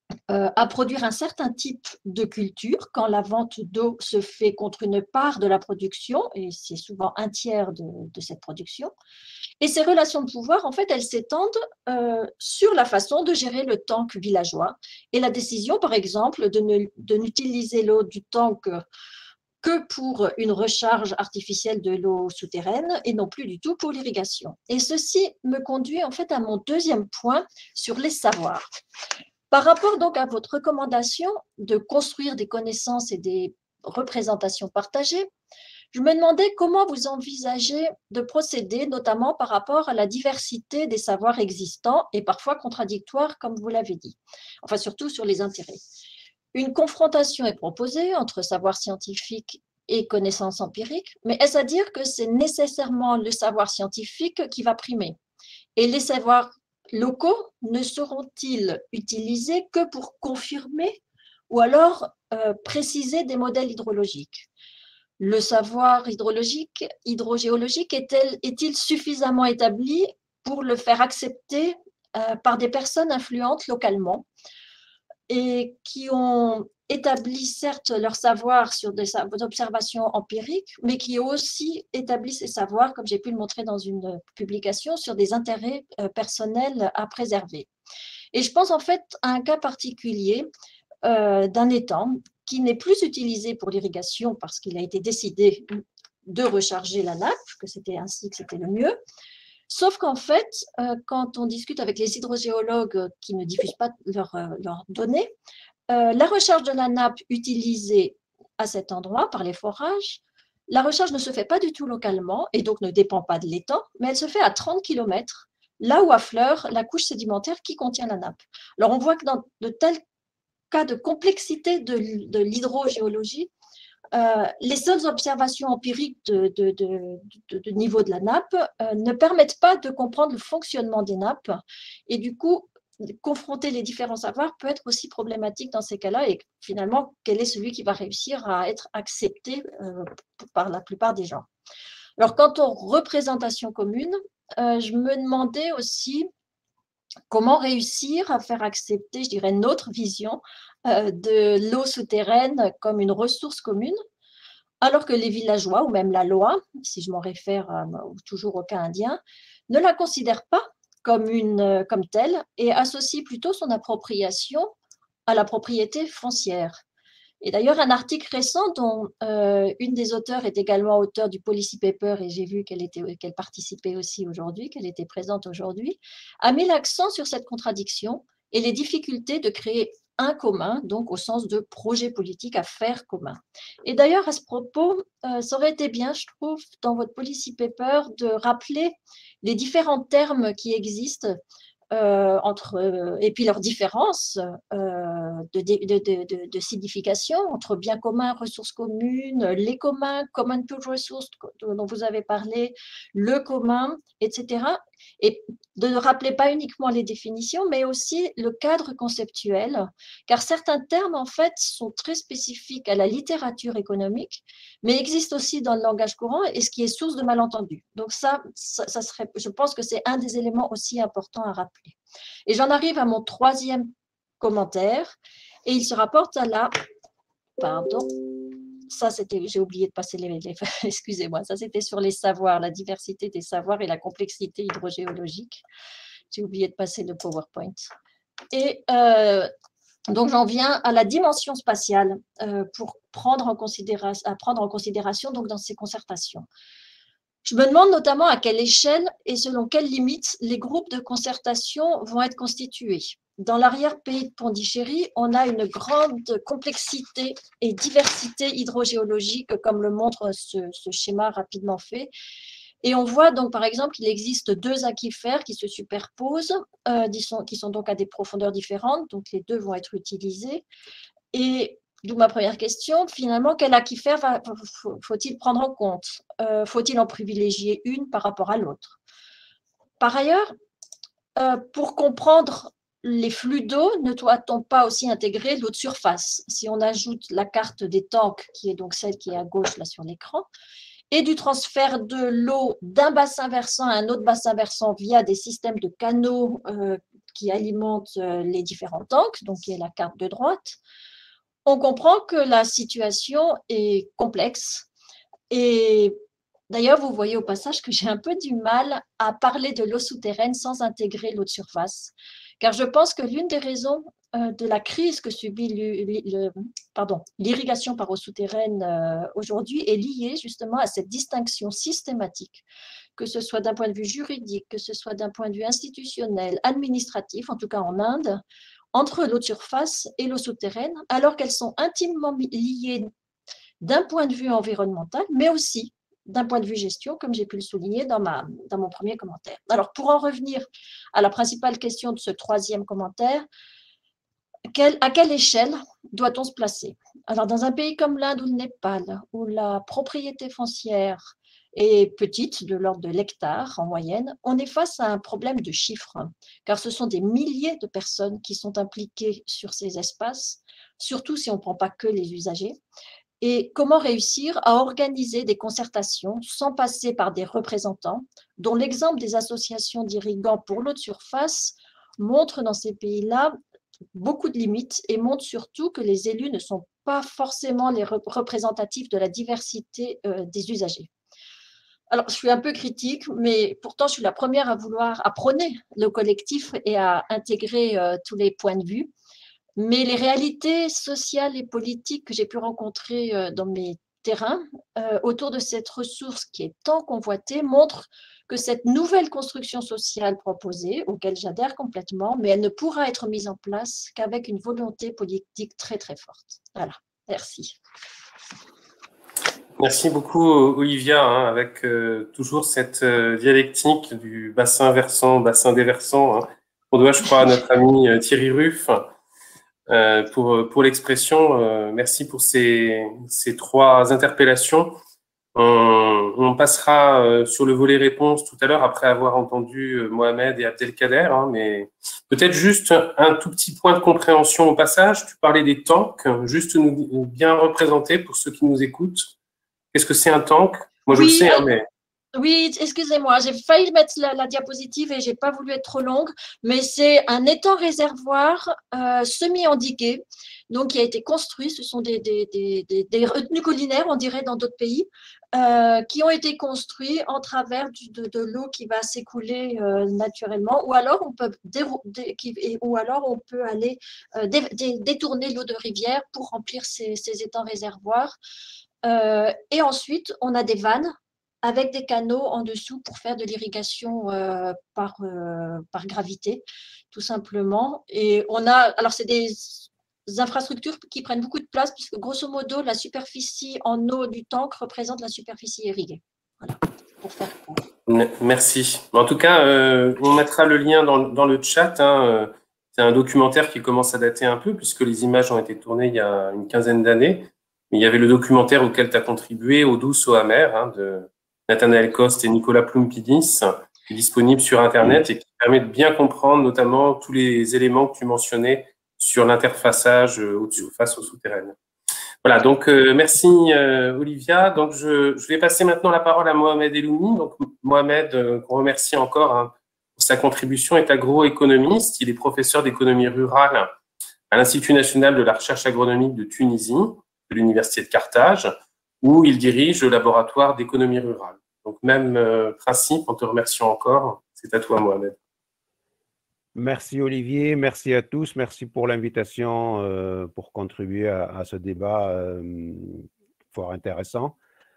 à produire un certain type de culture quand la vente d'eau se fait contre une part de la production, et c'est souvent un tiers de cette production. Et ces relations de pouvoir, en fait, elles s'étendent sur la façon de gérer le tank villageois et la décision, par exemple, de n'utiliser l'eau du tank que pour une recharge artificielle de l'eau souterraine et non plus du tout pour l'irrigation. Et ceci me conduit en fait à mon deuxième point sur les savoirs. Par rapport donc à votre recommandation de construire des connaissances et des représentations partagées, je me demandais comment vous envisagez de procéder, notamment par rapport à la diversité des savoirs existants et parfois contradictoires, comme vous l'avez dit, enfin surtout sur les intérêts. Une confrontation est proposée entre savoir scientifique et connaissances empiriques, mais est-ce à dire que c'est nécessairement le savoir scientifique qui va primer? Et les savoirs locaux ne seront-ils utilisés que pour confirmer ou alors préciser des modèles hydrologiques? Le savoir hydrogéologique est-il suffisamment établi pour le faire accepter par des personnes influentes localement et qui ont établi certes leur savoir sur des observations empiriques, mais qui ont aussi établi ces savoirs, comme j'ai pu le montrer dans une publication, sur des intérêts personnels à préserver. Et je pense en fait à un cas particulier d'un étang qui n'est plus utilisé pour l'irrigation parce qu'il a été décidé de recharger la nappe, que c'était ainsi que c'était le mieux. Sauf qu'en fait, quand on discute avec les hydrogéologues qui ne diffusent pas leurs données, la recharge de la nappe utilisée à cet endroit par les forages, la recharge ne se fait pas du tout localement et donc ne dépend pas de l'étang, mais elle se fait à 30 km, là où affleure la couche sédimentaire qui contient la nappe. Alors on voit que dans de tels cas de complexité de l'hydrogéologie, les seules observations empiriques de niveau de la nappe ne permettent pas de comprendre le fonctionnement des nappes et du coup, confronter les différents savoirs peut être aussi problématique dans ces cas-là et finalement, quel est celui qui va réussir à être accepté par la plupart des gens. Alors, quant aux représentations communes, je me demandais aussi comment réussir à faire accepter, je dirais, notre vision de l'eau souterraine comme une ressource commune, alors que les villageois, ou même la loi, si je m'en réfère toujours au cas indien, ne la considèrent pas comme telle et associe plutôt son appropriation à la propriété foncière. Et d'ailleurs, un article récent dont une des auteurs est également auteure du Policy Paper, et j'ai vu qu'elle participait aussi aujourd'hui, qu'elle était présente aujourd'hui, a mis l'accent sur cette contradiction et les difficultés de créer un commun, donc au sens de projet politique à faire commun. Et d'ailleurs, à ce propos, ça aurait été bien, je trouve, dans votre Policy Paper, de rappeler les différents termes qui existent et puis leurs différences de signification entre bien commun, ressources communes, les communs, common pool resources dont vous avez parlé, le commun, etc. Et de ne rappeler pas uniquement les définitions, mais aussi le cadre conceptuel, car certains termes, en fait, sont très spécifiques à la littérature économique, mais existent aussi dans le langage courant, et ce qui est source de malentendus. Donc ça serait, je pense que c'est un des éléments aussi importants à rappeler. Et j'en arrive à mon troisième commentaire, et il se rapporte à la... Pardon. Ça, c'était, j'ai oublié de passer excusez-moi, ça c'était sur les savoirs, la diversité des savoirs et la complexité hydrogéologique. J'ai oublié de passer le PowerPoint. Et donc, j'en viens à la dimension spatiale pour prendre en considération donc, dans ces concertations. Je me demande notamment à quelle échelle et selon quelles limites les groupes de concertation vont être constitués. Dans l'arrière-pays de Pondichéry, on a une grande complexité et diversité hydrogéologique, comme le montre ce schéma rapidement fait. Et on voit donc, par exemple, qu'il existe deux aquifères qui se superposent, qui sont donc à des profondeurs différentes, donc les deux vont être utilisés. Et d'où ma première question, finalement, quel aquifère faut-il prendre en compte? Faut-il en privilégier une par rapport à l'autre? Par ailleurs, pour comprendre les flux d'eau, ne doit-on pas aussi intégrer l'eau de surface? Si on ajoute la carte des tanks, qui est donc celle qui est à gauche là sur l'écran, et du transfert de l'eau d'un bassin versant à un autre bassin versant via des systèmes de canaux qui alimente les différents tanks, donc qui est la carte de droite, on comprend que la situation est complexe. Et d'ailleurs, vous voyez au passage que j'ai un peu du mal à parler de l'eau souterraine sans intégrer l'eau de surface, car je pense que l'une des raisons de la crise que subit l'irrigation par eau souterraine aujourd'hui est liée justement à cette distinction systématique, que ce soit d'un point de vue juridique, que ce soit d'un point de vue institutionnel, administratif, en tout cas en Inde, entre l'eau de surface et l'eau souterraine, alors qu'elles sont intimement liées d'un point de vue environnemental, mais aussi d'un point de vue gestion, comme j'ai pu le souligner dans mon premier commentaire. Alors, pour en revenir à la principale question de ce troisième commentaire, à quelle échelle doit-on se placer? Alors, dans un pays comme l'Inde ou le Népal, où la propriété foncière est petite, de l'ordre de l'hectare en moyenne, on est face à un problème de chiffres, car ce sont des milliers de personnes qui sont impliquées sur ces espaces, surtout si on ne prend pas que les usagers. Et comment réussir à organiser des concertations sans passer par des représentants, dont l'exemple des associations d'irrigants pour l'eau de surface montre dans ces pays-là beaucoup de limites et montre surtout que les élus ne sont pas forcément les représentatifs de la diversité des usagers. Alors, je suis un peu critique, mais pourtant, je suis la première à vouloir prôner le collectif et à intégrer tous les points de vue. Mais les réalités sociales et politiques que j'ai pu rencontrer dans mes terrains autour de cette ressource qui est tant convoitée montrent que cette nouvelle construction sociale proposée, auquel j'adhère complètement, mais elle ne pourra être mise en place qu'avec une volonté politique très, très forte. Voilà, merci. Merci beaucoup, Olivia, avec toujours cette dialectique du bassin versant, bassin déversant. On doit, je crois, à notre ami Thierry Ruff pour l'expression. Merci pour ces trois interpellations. On passera sur le volet réponse tout à l'heure après avoir entendu Mohamed et Abdelkader, mais peut-être juste un tout petit point de compréhension au passage. Tu parlais des tanks, juste nous bien représenter pour ceux qui nous écoutent. Qu'est-ce que c'est un tank? Moi, je le sais, mais… Oui, excusez-moi, j'ai failli mettre la diapositive et j'ai pas voulu être trop longue, mais c'est un étang réservoir semi-endigué, donc qui a été construit. Ce sont des retenues collinaires, on dirait dans d'autres pays, qui ont été construits en travers de l'eau qui va s'écouler naturellement, ou alors on peut aller détourner l'eau de rivière pour remplir ces étangs réservoirs. Et ensuite, on a des vannes avec des canaux en dessous pour faire de l'irrigation par gravité, tout simplement. Et on a, alors c'est des infrastructures qui prennent beaucoup de place, puisque grosso modo, la superficie en eau du tank représente la superficie irriguée. Voilà, pour faire court. Merci. En tout cas, on mettra le lien dans le chat. C'est un documentaire qui commence à dater un peu, puisque les images ont été tournées il y a une quinzaine d'années. Il y avait le documentaire auquel tu as contribué, Eau douce, eau amère, de Nathanaël Coste et Nicolas Ploumpidis, qui est disponible sur Internet et qui permet de bien comprendre notamment tous les éléments que tu mentionnais sur l'interfaçage eau de surface, eau souterraine. Voilà, donc merci Olivia. Donc je vais passer maintenant la parole à Mohamed Eloumi. Donc Mohamed, qu'on remercie encore pour sa contribution, est agroéconomiste. Il est professeur d'économie rurale à l'Institut national de la recherche agronomique de Tunisie, de l'Université de Carthage, où il dirige le laboratoire d'économie rurale. Donc, même principe, en te remerciant encore. C'est à toi, Mohamed. Merci, Olivier. Merci à tous. Merci pour l'invitation pour contribuer à ce débat fort intéressant.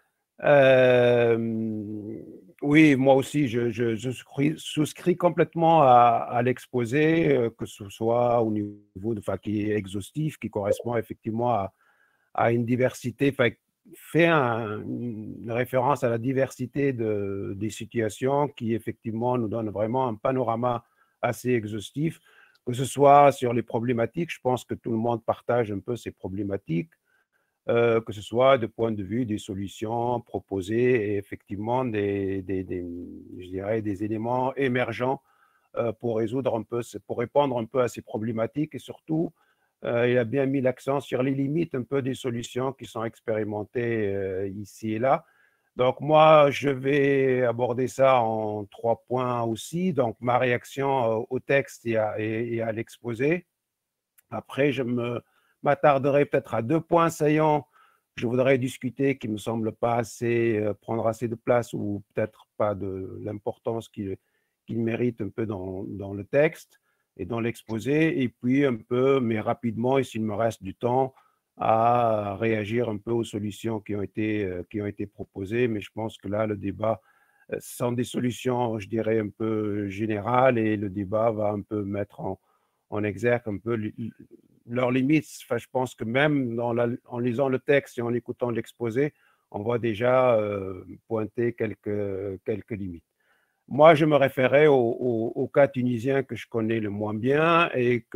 Oui, moi aussi, je souscris complètement à l'exposé, que ce soit au niveau qui est exhaustif, qui correspond effectivement à une diversité, fait une référence à la diversité des situations qui effectivement nous donne vraiment un panorama assez exhaustif, que ce soit sur les problématiques, je pense que tout le monde partage un peu ces problématiques, que ce soit de point de vue des solutions proposées et effectivement je dirais des éléments émergents pour résoudre un peu, pour répondre un peu à ces problématiques et surtout il a bien mis l'accent sur les limites un peu des solutions qui sont expérimentées ici et là. Donc, moi, je vais aborder ça en 3 points aussi. Donc, ma réaction au texte et à l'exposé. Après, je m'attarderai peut-être à 2 points saillants que je voudrais discuter qui ne me semblent pas prendre assez de place ou peut-être pas de l'importance qu'ils méritent un peu dans le texte et dans l'exposé. Et puis un peu, mais rapidement, et s'il me reste du temps, à réagir un peu aux solutions qui ont été proposées. Mais je pense que là, le débat sont des solutions, je dirais, un peu générales et le débat va un peu mettre en exergue un peu leurs limites. Enfin, je pense que même en lisant le texte et en écoutant l'exposé, on voit déjà pointer quelques limites. Moi, je me référais au cas tunisien que je connais le moins bien et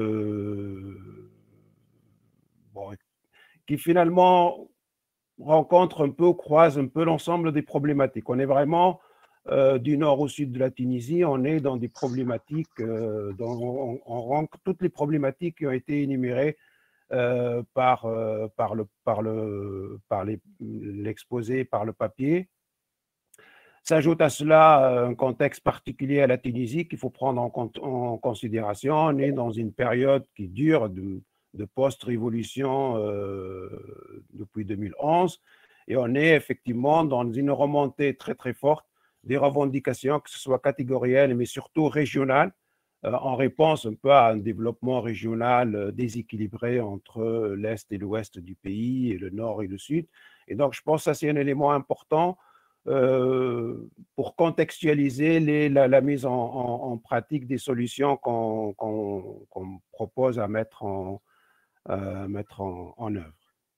qui finalement rencontre un peu, croise un peu l'ensemble des problématiques. On est vraiment du nord au sud de la Tunisie, on est dans des problématiques, on rencontre toutes les problématiques qui ont été énumérées par l'exposé, par le papier. S'ajoute à cela un contexte particulier à la Tunisie qu'il faut prendre en considération. On est dans une période qui dure de post-révolution depuis 2011 et on est effectivement dans une remontée très très forte des revendications, que ce soit catégorielles mais surtout régionales, en réponse un peu à un développement régional déséquilibré entre l'Est et l'Ouest du pays et le Nord et le Sud. Et donc je pense que ça c'est un élément important pour contextualiser la mise en pratique des solutions qu'on propose à mettre en œuvre.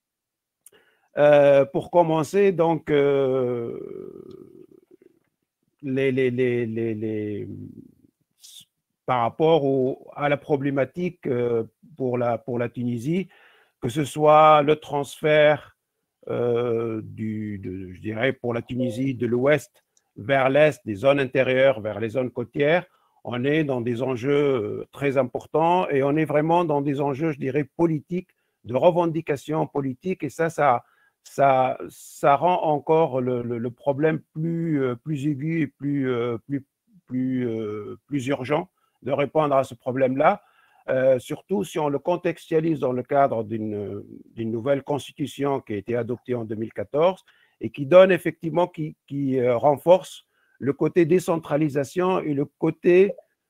Pour commencer, donc, par rapport à la problématique pour la Tunisie, que ce soit le transfert je dirais pour la Tunisie de l'ouest vers l'est, des zones intérieures vers les zones côtières, on est dans des enjeux très importants et on est vraiment dans des enjeux, je dirais, politiques, de revendications politiques et ça rend encore le problème plus aigu et plus urgent de répondre à ce problème-là. Surtout si on le contextualise dans le cadre d'une nouvelle constitution qui a été adoptée en 2014 et qui donne effectivement, qui renforce le côté décentralisation et le côté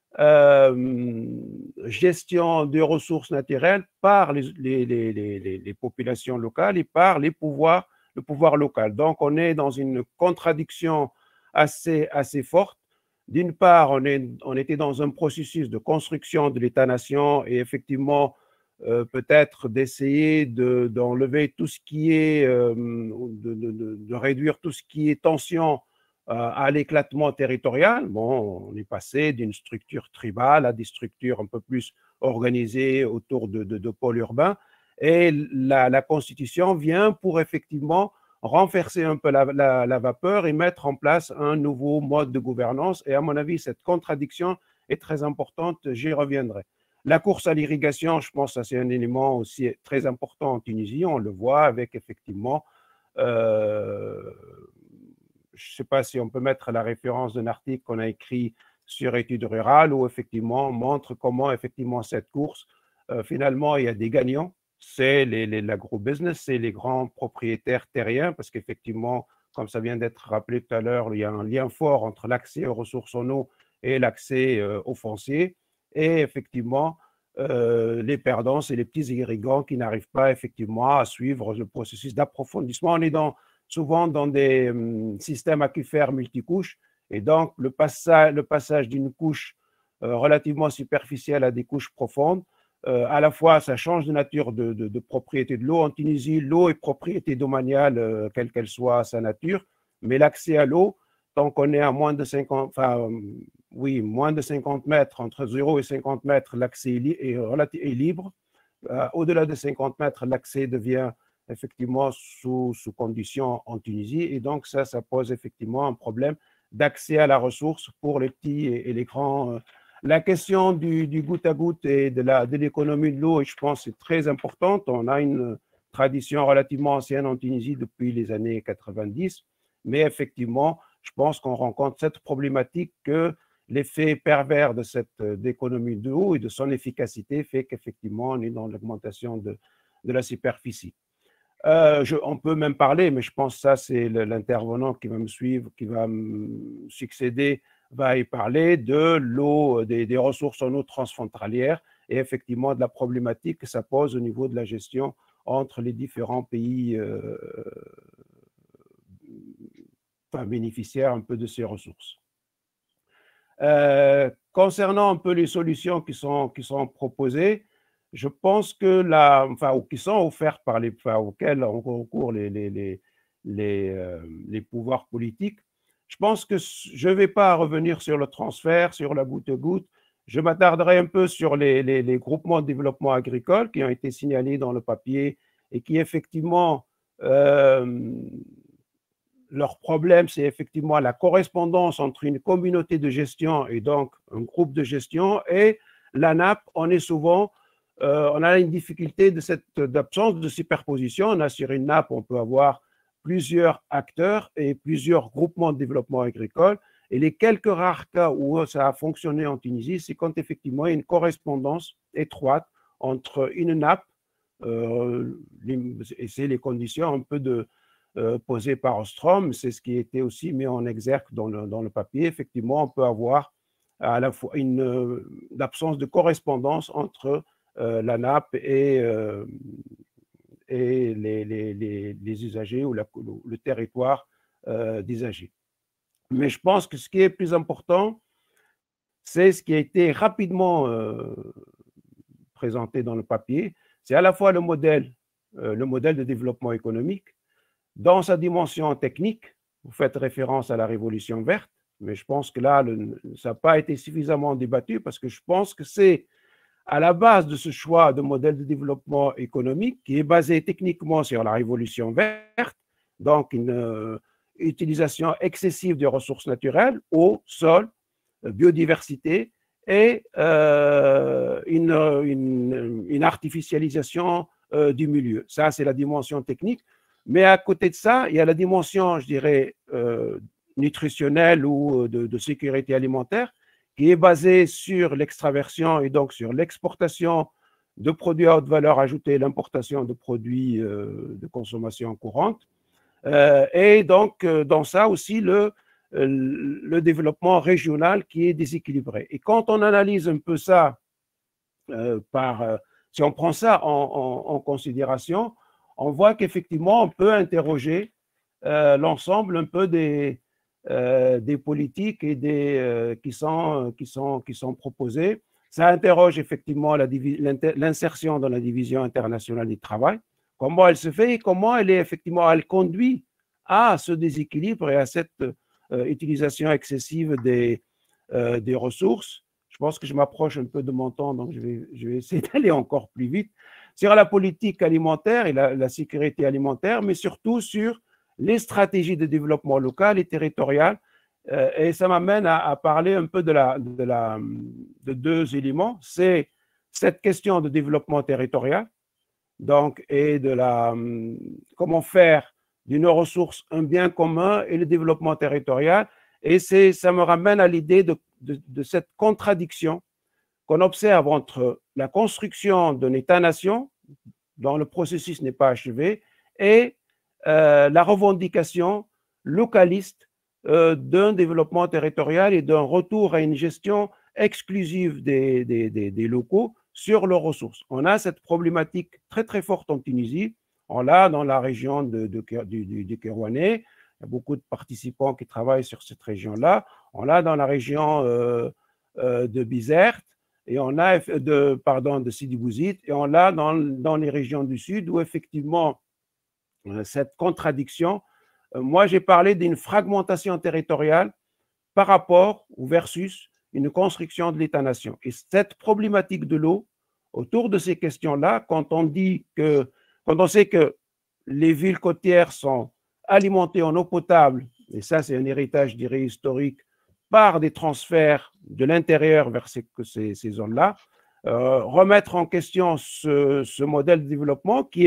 gestion des ressources naturelles par les populations locales et par le pouvoir local. Donc on est dans une contradiction assez forte. D'une part, on était dans un processus de construction de l'État-nation et effectivement, peut-être d'essayer d'enlever tout ce qui est, de réduire tout ce qui est tension à l'éclatement territorial. Bon, on est passé d'une structure tribale à des structures un peu plus organisées autour de pôles urbains et la Constitution vient pour effectivement renverser un peu la vapeur et mettre en place un nouveau mode de gouvernance. Et à mon avis, cette contradiction est très importante, j'y reviendrai. La course à l'irrigation, je pense que c'est un élément aussi très important en Tunisie. On le voit avec effectivement, je ne sais pas si on peut mettre la référence d'un article qu'on a écrit sur Études rurales où effectivement on montre comment effectivement cette course, finalement, il y a des gagnants. C'est l'agro-business, c'est les grands propriétaires terriens, parce qu'effectivement, comme ça vient d'être rappelé tout à l'heure, il y a un lien fort entre l'accès aux ressources en eau et l'accès au foncier. Et effectivement, les perdants, c'est les petits irrigants qui n'arrivent pas effectivement à suivre le processus d'approfondissement. On est souvent dans des systèmes aquifères multicouches, et donc le passage d'une couche relativement superficielle à des couches profondes, à la fois, ça change de nature de propriété de l'eau. En Tunisie, l'eau est propriété domaniale, quelle qu'elle soit sa nature, mais l'accès à l'eau, tant qu'on est à moins de 50 mètres, entre 0 et 50 mètres, l'accès est libre. Au-delà de 50 mètres, l'accès devient effectivement sous condition en Tunisie. Et donc, ça pose effectivement un problème d'accès à la ressource pour les petits et les grands. La question du goutte à goutte et de l'économie de l'eau, je pense, est très importante. On a une tradition relativement ancienne en Tunisie depuis les années 90, Mais effectivement, je pense qu'on rencontre cette problématique que l'effet pervers de cette d'économie de l'eau et de son efficacité fait qu'effectivement, on est dans l'augmentation de la superficie. On peut même parler, mais je pense que ça, c'est l'intervenant qui va me suivre, qui va me succéder, va y parler de l'eau, des ressources en eau transfrontalières et effectivement de la problématique que ça pose au niveau de la gestion entre les différents pays bénéficiaires un peu de ces ressources. Concernant un peu les solutions qui sont proposées, je pense que ou qui sont offertes par auxquelles ont recours les pouvoirs politiques, je pense que je ne vais pas revenir sur le transfert, sur la goutte-à-goutte. Je m'attarderai un peu sur les groupements de développement agricole qui ont été signalés dans le papier et qui effectivement, leur problème, c'est effectivement la correspondance entre une communauté de gestion et donc un groupe de gestion et l'ANAP. On a une difficulté d'absence de superposition. On a sur une nappe, on peut avoir plusieurs acteurs et plusieurs groupements de développement agricole. Et les quelques rares cas où ça a fonctionné en Tunisie, c'est quand effectivement il y a une correspondance étroite entre une nappe, et c'est les conditions un peu posées par Ostrom, c'est ce qui était aussi mis en exergue dans le papier. Effectivement, on peut avoir à la fois une absence de correspondance entre la nappe et les usagers ou le territoire d'usagers. Mais je pense que ce qui est plus important, c'est ce qui a été rapidement présenté dans le papier. C'est à la fois le modèle de développement économique, dans sa dimension technique. Vous faites référence à la révolution verte, mais je pense que là, ça n'a pas été suffisamment débattu parce que je pense que c'est à la base de ce choix de modèle de développement économique qui est basé techniquement sur la révolution verte, donc une utilisation excessive des ressources naturelles, eau, sol, biodiversité et une artificialisation du milieu. Ça, c'est la dimension technique. Mais à côté de ça, il y a la dimension, je dirais, nutritionnelle ou de sécurité alimentaire qui est basée sur l'extraversion et donc sur l'exportation de produits à haute valeur ajoutée, l'importation de produits de consommation courante. Et donc, dans ça aussi, le développement régional qui est déséquilibré. Et quand on analyse un peu ça, si on prend ça en considération, on voit qu'effectivement, on peut interroger l'ensemble un peu des politiques et qui sont proposées. Ça interroge effectivement l'insertion dans la division internationale du travail, comment elle se fait et comment elle conduit à ce déséquilibre et à cette utilisation excessive des ressources. Je pense que je m'approche un peu de mon temps, donc je vais essayer d'aller encore plus vite sur la politique alimentaire et la sécurité alimentaire, mais surtout sur les stratégies de développement local et territorial. Et ça m'amène à parler un peu de deux éléments. C'est cette question de développement territorial, donc, et comment faire d'une ressource un bien commun et le développement territorial. Et ça me ramène à l'idée de cette contradiction qu'on observe entre la construction d'un État-nation, dont le processus n'est pas achevé, et la revendication localiste d'un développement territorial et d'un retour à une gestion exclusive des locaux sur leurs ressources. On a cette problématique très très forte en Tunisie, on l'a dans la région du Kérouanais, il y a beaucoup de participants qui travaillent sur cette région-là, on l'a dans la région de Bizerte, et on a de Sidi Bouzid, et on l'a dans les régions du sud où effectivement cette contradiction. Moi, j'ai parlé d'une fragmentation territoriale par rapport ou versus une construction de l'État-nation. Et cette problématique de l'eau, autour de ces questions-là, quand on sait que les villes côtières sont alimentées en eau potable, et ça c'est un héritage, je dirais, historique, par des transferts de l'intérieur vers ces zones-là, remettre en question ce modèle de développement qui est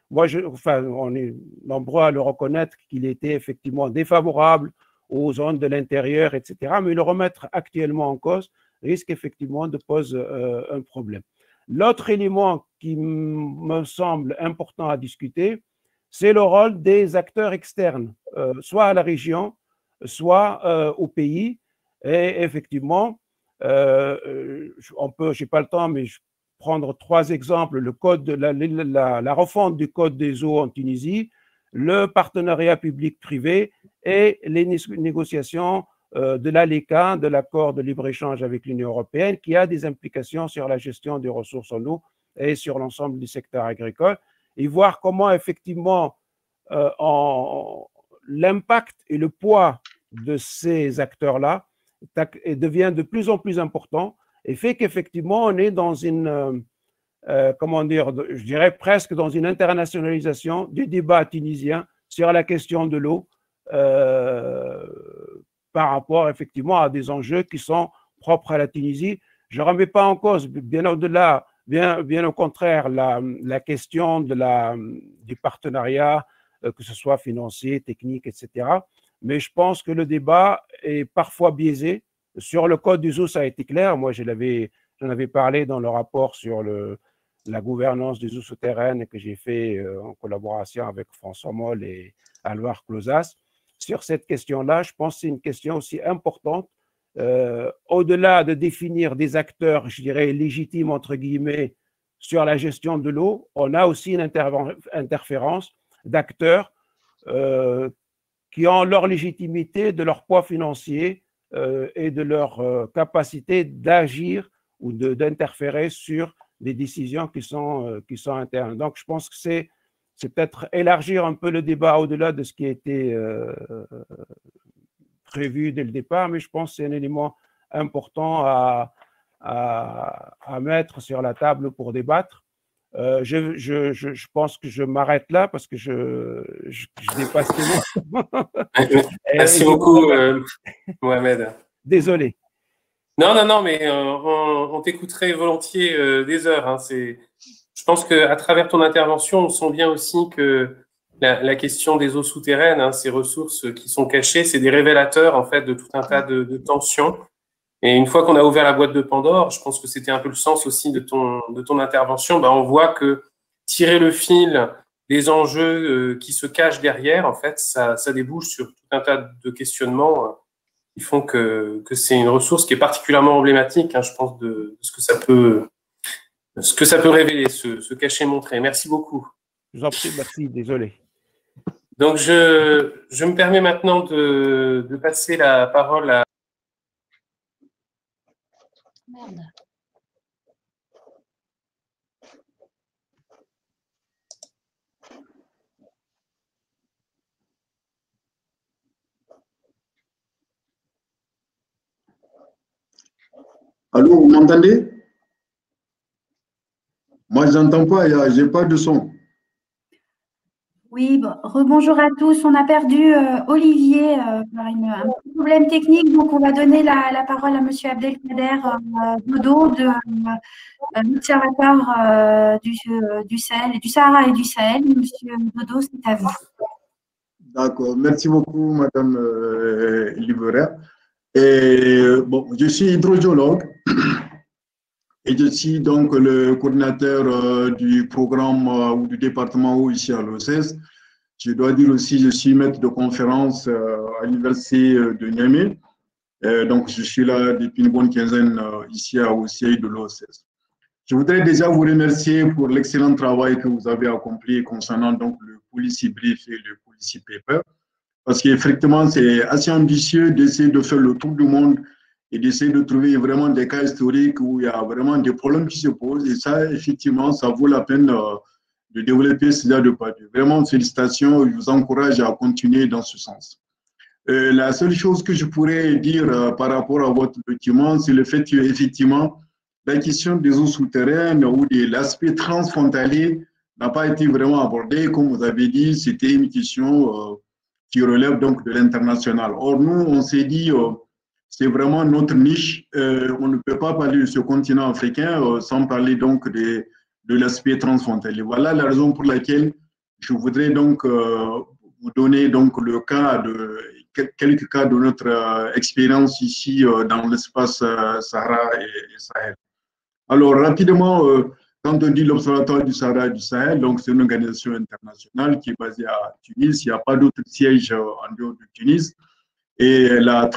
Moi, on est nombreux à le reconnaître qu'il était effectivement défavorable aux zones de l'intérieur, etc. Mais le remettre actuellement en cause risque effectivement de poser un problème. L'autre élément qui me semble important à discuter, c'est le rôle des acteurs externes, soit à la région, soit au pays. Et effectivement, je n'ai pas le temps, mais je vais prendre 3 exemples. Le code de la refonte du code des eaux en Tunisie, le partenariat public-privé et les négociations de l'ALECA, de l'accord de libre-échange avec l'Union européenne, qui a des implications sur la gestion des ressources en eau et sur l'ensemble du secteur agricole, et voir comment effectivement l'impact et le poids de ces acteurs-là devient de plus en plus important et fait qu'effectivement on est dans une, comment dire, je dirais presque dans une internationalisation du débat tunisien sur la question de l'eau par rapport effectivement à des enjeux qui sont propres à la Tunisie. Je ne remets pas en cause, bien au-delà, bien au contraire, la question du partenariat, que ce soit financier, technique, etc. Mais je pense que le débat est parfois biaisé. Sur le code des eaux, ça a été clair. Moi, j'en avais parlé dans le rapport sur la gouvernance des eaux souterraines que j'ai fait en collaboration avec François Moll et Alvar Closas. Sur cette question-là, je pense que c'est une question aussi importante. Au-delà de définir des acteurs, je dirais, légitimes, entre guillemets, sur la gestion de l'eau, on a aussi une interférence d'acteurs qui ont leur légitimité, de leur poids financier et de leur capacité d'agir ou d'interférer sur des décisions qui sont internes. Donc, je pense que c'est peut-être élargir un peu le débat au-delà de ce qui a été prévu dès le départ, mais je pense que c'est un élément important à mettre sur la table pour débattre. Je pense que je m'arrête là parce que je dépasse les mots. Merci beaucoup, Mohamed. Désolé. Non, mais on t'écouterait volontiers des heures. Hein. Je pense qu'à travers ton intervention, on sent bien aussi que la question des eaux souterraines, hein, ces ressources qui sont cachées, c'est des révélateurs en fait de tout un tas de tensions. Et une fois qu'on a ouvert la boîte de Pandore, je pense que c'était un peu le sens aussi de ton intervention, on voit que tirer le fil des enjeux qui se cachent derrière, en fait, ça débouche sur tout un tas de questionnements qui font que c'est une ressource qui est particulièrement emblématique, hein, je pense, de ce que ça peut révéler, se cacher, montrer. Merci beaucoup. Je vous en prie, merci, désolé. Donc, je me permets maintenant de passer la parole à... Merde. Allô, vous m'entendez? Moi, je n'entends pas, je n'ai pas de son. Oui, rebonjour à tous. On a perdu Olivier par un problème technique, donc on va donner la parole à M. Abdelkader Dodo de l'Observatoire du Sahel, du Sahara et du Sahel. Monsieur Dodo, c'est à vous. D'accord, merci beaucoup, Madame Libera. Et bon, je suis hydrogéologue et je suis donc le coordinateur du programme ou du département eau ici à l'OCS. Je dois dire aussi, je suis maître de conférence à l'université de Niamey. Donc, je suis là depuis une bonne quinzaine ici au CI de l'OCS. Je voudrais déjà vous remercier pour l'excellent travail que vous avez accompli concernant donc le policy brief et le policy paper. Parce qu'effectivement, c'est assez ambitieux d'essayer de faire le tour du monde et d'essayer de trouver vraiment des cas historiques où il y a vraiment des problèmes qui se posent. Et ça, effectivement, ça vaut la peine de développer ce genre de parcours. Vraiment, félicitations. Je vous encourage à continuer dans ce sens. La seule chose que je pourrais dire par rapport à votre document, c'est le fait qu'effectivement, la question des eaux souterraines ou de l'aspect transfrontalier n'a pas été vraiment abordé. Comme vous avez dit, c'était une question qui relève donc de l'international. Or, nous, on s'est dit, c'est vraiment notre niche. On ne peut pas parler de ce continent africain sans parler donc de l'aspect transfrontalier. Voilà la raison pour laquelle je voudrais donc vous donner donc quelques cas de notre expérience ici dans l'espace Sahara et Sahel. Alors, rapidement, quand on dit l'Observatoire du Sahara et du Sahel, donc c'est une organisation internationale qui est basée à Tunis. Il n'y a pas d'autres sièges en dehors de Tunis. Et elle a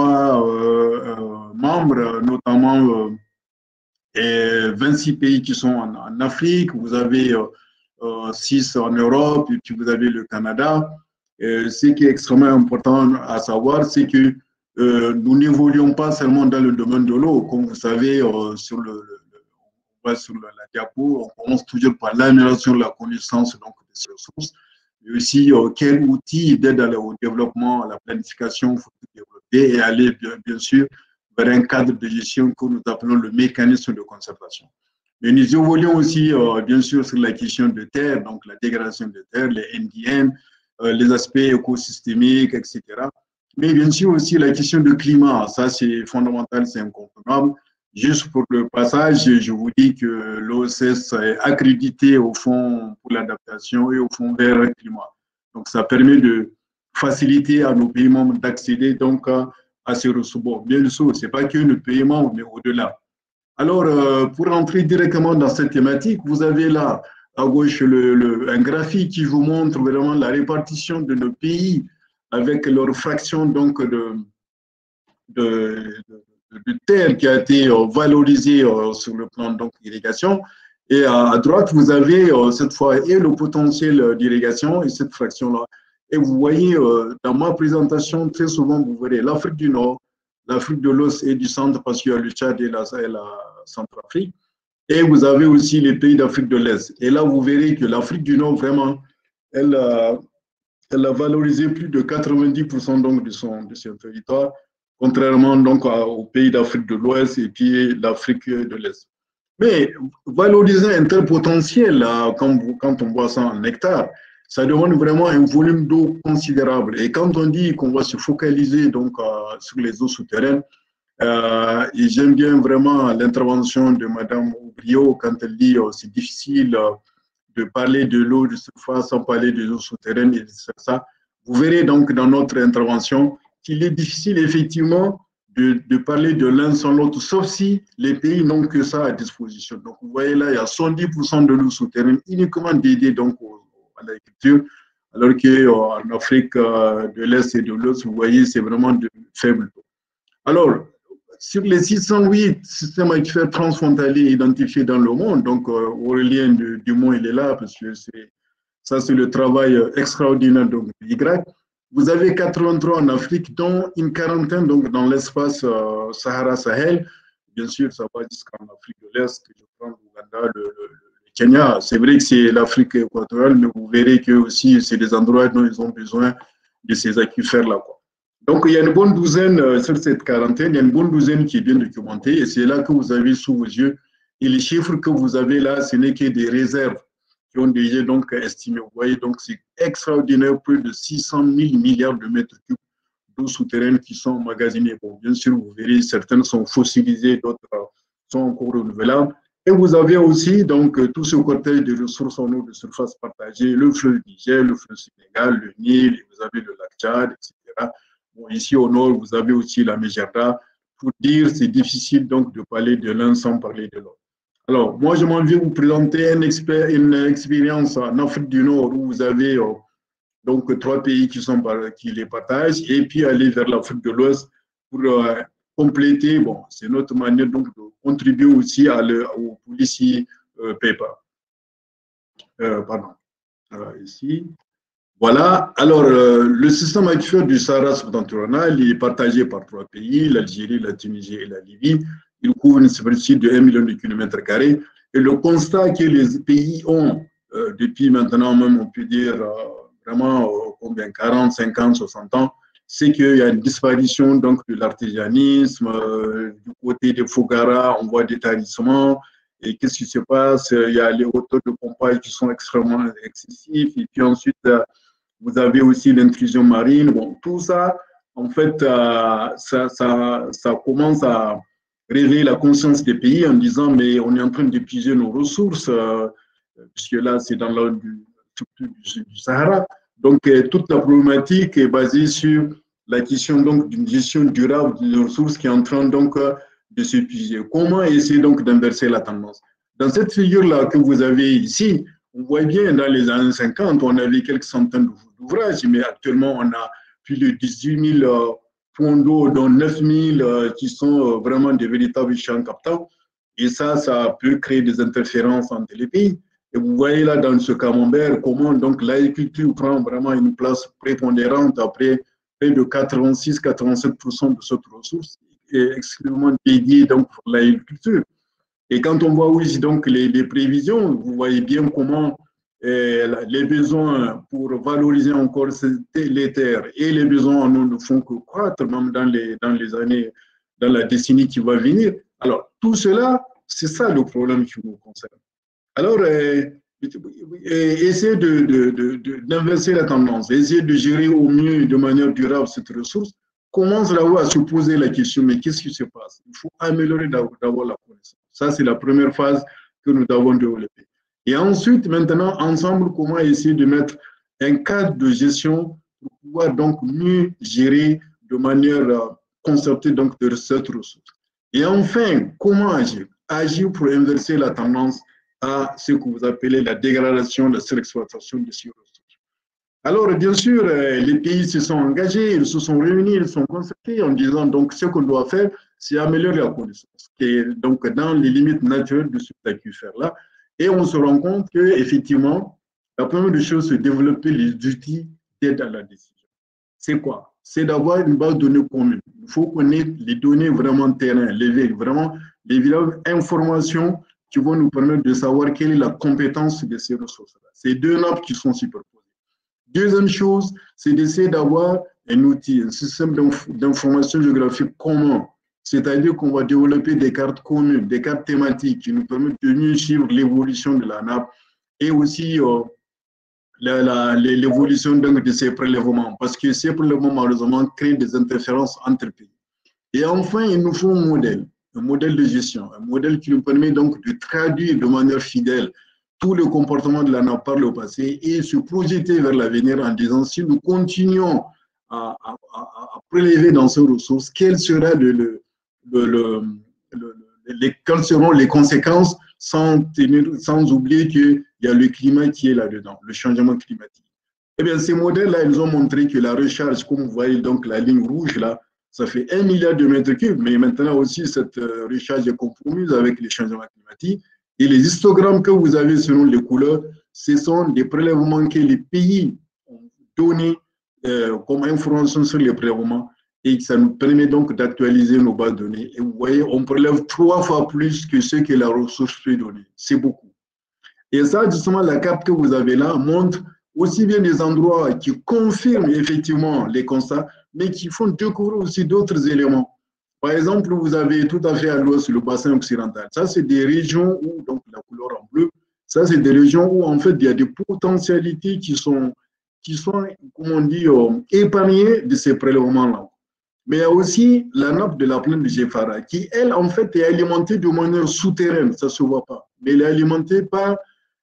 33 membres, notamment et 26 pays qui sont en Afrique. Vous avez 6 en Europe, et puis vous avez le Canada. Ce qui est extrêmement important à savoir, c'est que nous n'évoluons pas seulement dans le domaine de l'eau. Comme vous savez, sur la diapo, on commence toujours par l'amélioration de la connaissance donc, de ces ressources, mais aussi quel outil d'aide au développement, à la planification faut développer et aller bien sûr vers un cadre de gestion que nous appelons le mécanisme de conservation. Mais nous évoluons aussi bien sûr sur la question de terre, donc la dégradation de terre, les NDN, les aspects écosystémiques, etc. Mais bien sûr aussi la question du climat, ça c'est fondamental, c'est incontournable. Juste pour le passage, je vous dis que l'OSS est accrédité au fond pour l'adaptation et au fond vers le climat. Donc ça permet de faciliter à nos pays membres d'accéder donc à ces ressources. Bon, bien sûr, ce n'est pas que le pays membre, mais au-delà. Alors, pour entrer directement dans cette thématique, vous avez là à gauche un graphique qui vous montre vraiment la répartition de nos pays avec leur fraction donc de terre qui a été valorisée sur le plan d'irrigation. Et à droite, vous avez cette fois et le potentiel d'irrigation et cette fraction-là. Et vous voyez, dans ma présentation, très souvent, vous verrez l'Afrique du Nord, l'Afrique de l'Ouest et du Centre, parce qu'il y a le Tchad et la Centrafrique. Et vous avez aussi les pays d'Afrique de l'Est. Et là, vous verrez que l'Afrique du Nord, vraiment, elle a valorisé plus de 90% donc de son territoire, contrairement donc aux pays d'Afrique de l'Ouest et puis l'Afrique de l'Est. Mais valoriser un tel potentiel, quand on voit ça en hectares, ça demande vraiment un volume d'eau considérable. Et quand on dit qu'on va se focaliser donc sur les eaux souterraines, et j'aime bien vraiment l'intervention de Mme Oubrio quand elle dit c'est difficile de parler de l'eau de surface sans parler des eaux souterraines et ça. Vous verrez donc dans notre intervention qu'il est difficile effectivement de parler de l'un sans l'autre, sauf si les pays n'ont que ça à disposition. Donc vous voyez là, il y a 110% de l'eau souterraine uniquement dédiée donc à l'agriculture, alors qu'en Afrique de l'Est et de l'Ouest, vous voyez, c'est vraiment de faible taux. Alors, sur les 608 systèmes aquifères transfrontaliers identifiés dans le monde, donc Aurélien Dumont, il est là, parce que ça, c'est le travail extraordinaire de Y. Vous avez 83 en Afrique, dont une quarantaine donc, dans l'espace Sahara-Sahel. Bien sûr, ça va jusqu'en Afrique de l'Est, que je prends l'Ouganda, le Kenya. C'est vrai que c'est l'Afrique équatoriale, mais vous verrez que aussi c'est des endroits dont ils ont besoin de ces aquifères-là. Donc, il y a une bonne douzaine sur cette quarantaine, il y a une bonne douzaine qui est bien documentée, et c'est là que vous avez sous vos yeux. Et les chiffres que vous avez là, ce n'est que des réserves qui ont déjà donc estimé. Vous voyez, donc c'est extraordinaire, plus de 600 000 milliards de mètres cubes d'eau souterraine qui sont emmagasinés. Bon, bien sûr, vous verrez, certaines sont fossilisées, d'autres sont encore renouvelables. Et vous avez aussi donc tout ce cortège de ressources en eau de surface partagée, le fleuve Niger, le fleuve Sénégal, le Nil, et vous avez le lac Tchad, etc. Bon, ici au nord, vous avez aussi la Mégerda. Pour dire, c'est difficile donc de parler de l'un sans parler de l'autre. Alors, moi, je m'en vais vous présenter une expérience en Afrique du Nord où vous avez donc 3 pays qui les partagent et puis aller vers l'Afrique de l'Ouest pour compléter. Bon, c'est notre manière donc de contribuer aussi au policy paper. Pardon. Ici. Voilà. Alors, le système aquifère du Sahara septentrional est partagé par 3 pays, l'Algérie, la Tunisie et la Libye. Il couvre une superficie de 1 million de kilomètres carrés. Et le constat que les pays ont, depuis maintenant même, on peut dire vraiment combien, 40, 50, 60 ans, c'est qu'il y a une disparition donc, de l'artisanisme. Du côté des Fogara, on voit des tarissements. Et qu'est-ce qui se passe? Il y a les hauteurs de pompage qui sont extrêmement excessifs. Et puis ensuite, vous avez aussi l'intrusion marine. Bon, tout ça, en fait, ça commence à réveiller la conscience des pays en disant mais on est en train d'épuiser nos ressources, puisque là, c'est dans l'ordre du structures du Sahara. Donc, toute la problématique est basée sur la question d'une gestion durable des ressources qui est en train donc de s'épuiser. Comment essayer donc d'inverser la tendance? Dans cette figure-là que vous avez ici, on voit bien dans les années 50, on avait quelques centaines d'ouvrages, mais actuellement, on a plus de 18 000 points d'eau, dont 9 000 qui sont vraiment des véritables champs captants. Et ça peut créer des interférences entre les pays. Et vous voyez là dans ce camembert comment donc l'agriculture prend vraiment une place prépondérante après près de 86-87% de cette ressource est exclusivement dédiée donc pour l'agriculture. Et quand on voit aussi donc les prévisions, vous voyez bien comment les besoins pour valoriser encore les terres et les besoins en eau ne font que croître même dans les années, dans la décennie qui va venir. Alors tout cela, c'est ça le problème qui nous concerne. Alors, essayer d'inverser la tendance, essayer de gérer au mieux de manière durable cette ressource, commence là-haut à se poser la question, mais qu'est-ce qui se passe? Il faut améliorer d'abord la connaissance. Ça, c'est la première phase que nous devons développer. Et ensuite, maintenant, ensemble, comment essayer de mettre un cadre de gestion pour pouvoir donc mieux gérer de manière concertée donc de cette ressource. Et enfin, comment agir? Agir pour inverser la tendance à ce que vous appelez la dégradation de la surexploitation de ces ressources. Alors, bien sûr, les pays se sont engagés, ils se sont réunis, ils sont concertés en disant donc ce qu'on doit faire, c'est améliorer la connaissance, et donc dans les limites naturelles de cet aquifère-là. Et on se rend compte qu'effectivement, la première des choses, c'est développer les outils d'aide à la décision. C'est quoi? C'est d'avoir une base de données commune. Il faut connaître les données vraiment terrain, vraiment les informations qui vont nous permettre de savoir quelle est la compétence de ces ressources-là. C'est deux nappes qui sont superposées. Deuxième chose, c'est d'essayer d'avoir un outil, un système d'information géographique commun. C'est-à-dire qu'on va développer des cartes communes, des cartes thématiques qui nous permettent de mieux suivre l'évolution de la nappe et aussi l'évolution de ces prélèvements. Parce que ces prélèvements, malheureusement, créent des interférences entre pays. Et enfin, il nous faut un modèle de gestion, un modèle qui nous permet donc de traduire de manière fidèle tout le comportement de la nappe par le passé et se projeter vers l'avenir en disant si nous continuons à prélever dans ces ressources, quelles seront les conséquences sans oublier qu'il y a le climat qui est là-dedans, le changement climatique. Eh bien, ces modèles-là, ils ont montré que la recharge, comme vous voyez donc la ligne rouge là, ça fait 1 milliard de mètres cubes, mais maintenant aussi cette recharge est compromise avec les changements climatiques. Et les histogrammes que vous avez selon les couleurs, ce sont des prélèvements que les pays ont donnés comme information sur les prélèvements et ça nous permet donc d'actualiser nos bases de données. Et vous voyez, on prélève 3 fois plus que ce que la ressource peut donner. C'est beaucoup. Et ça, justement, la carte que vous avez là montre aussi bien des endroits qui confirment effectivement les constats, mais qui font découvrir aussi d'autres éléments. Par exemple, vous avez tout à fait à l'ouest le bassin occidental. Ça, c'est des régions où, donc la couleur en bleu, ça, c'est des régions où, en fait, il y a des potentialités qui sont comme on dit, épargnées de ces prélèvements-là. Mais il y a aussi la nappe de la plaine de Jeffara, qui, elle, en fait, est alimentée de manière souterraine, ça ne se voit pas. Mais elle est alimentée par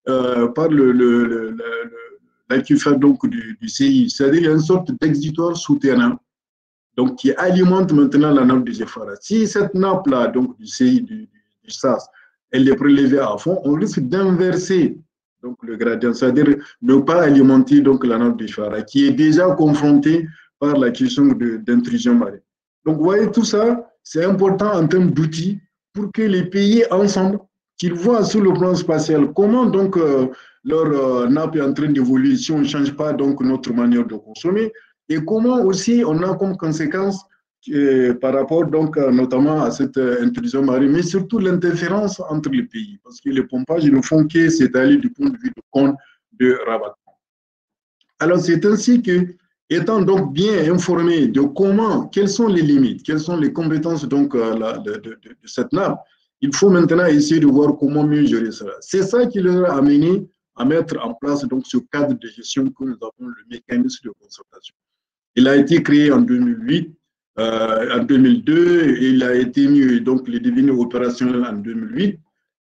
l'aquifère donc du CI, c'est-à-dire il y a une sorte d'exutoire souterrain donc qui alimente maintenant la nappe de Jeffara. Si cette nappe-là, donc du CI, du SAS, elle est prélevée à fond, on risque d'inverser donc le gradient, c'est-à-dire ne pas alimenter donc la nappe de Jeffara, qui est déjà confrontée par la question d'intrusion marine. Donc, vous voyez, tout ça, c'est important en termes d'outils pour que les pays ensemble, qu'ils voient sur le plan spatial comment donc leur nappe est en train d'évoluer si on ne change pas donc notre manière de consommer et comment aussi on a comme conséquence par rapport donc notamment à cette intrusion marine, mais surtout l'interférence entre les pays parce que les pompages ne font que s'étaler du point de vue de compte de rabattement. Alors c'est ainsi que, étant donc bien informé de quelles sont les limites, quelles sont les compétences donc de cette nappe, il faut maintenant essayer de voir comment mieux gérer cela. C'est ça qui leur a amené à mettre en place donc ce cadre de gestion que nous appelons le mécanisme de concertation. Il a été créé en 2008, en 2002, il a été mis, donc il est devenu opérationnel en 2008.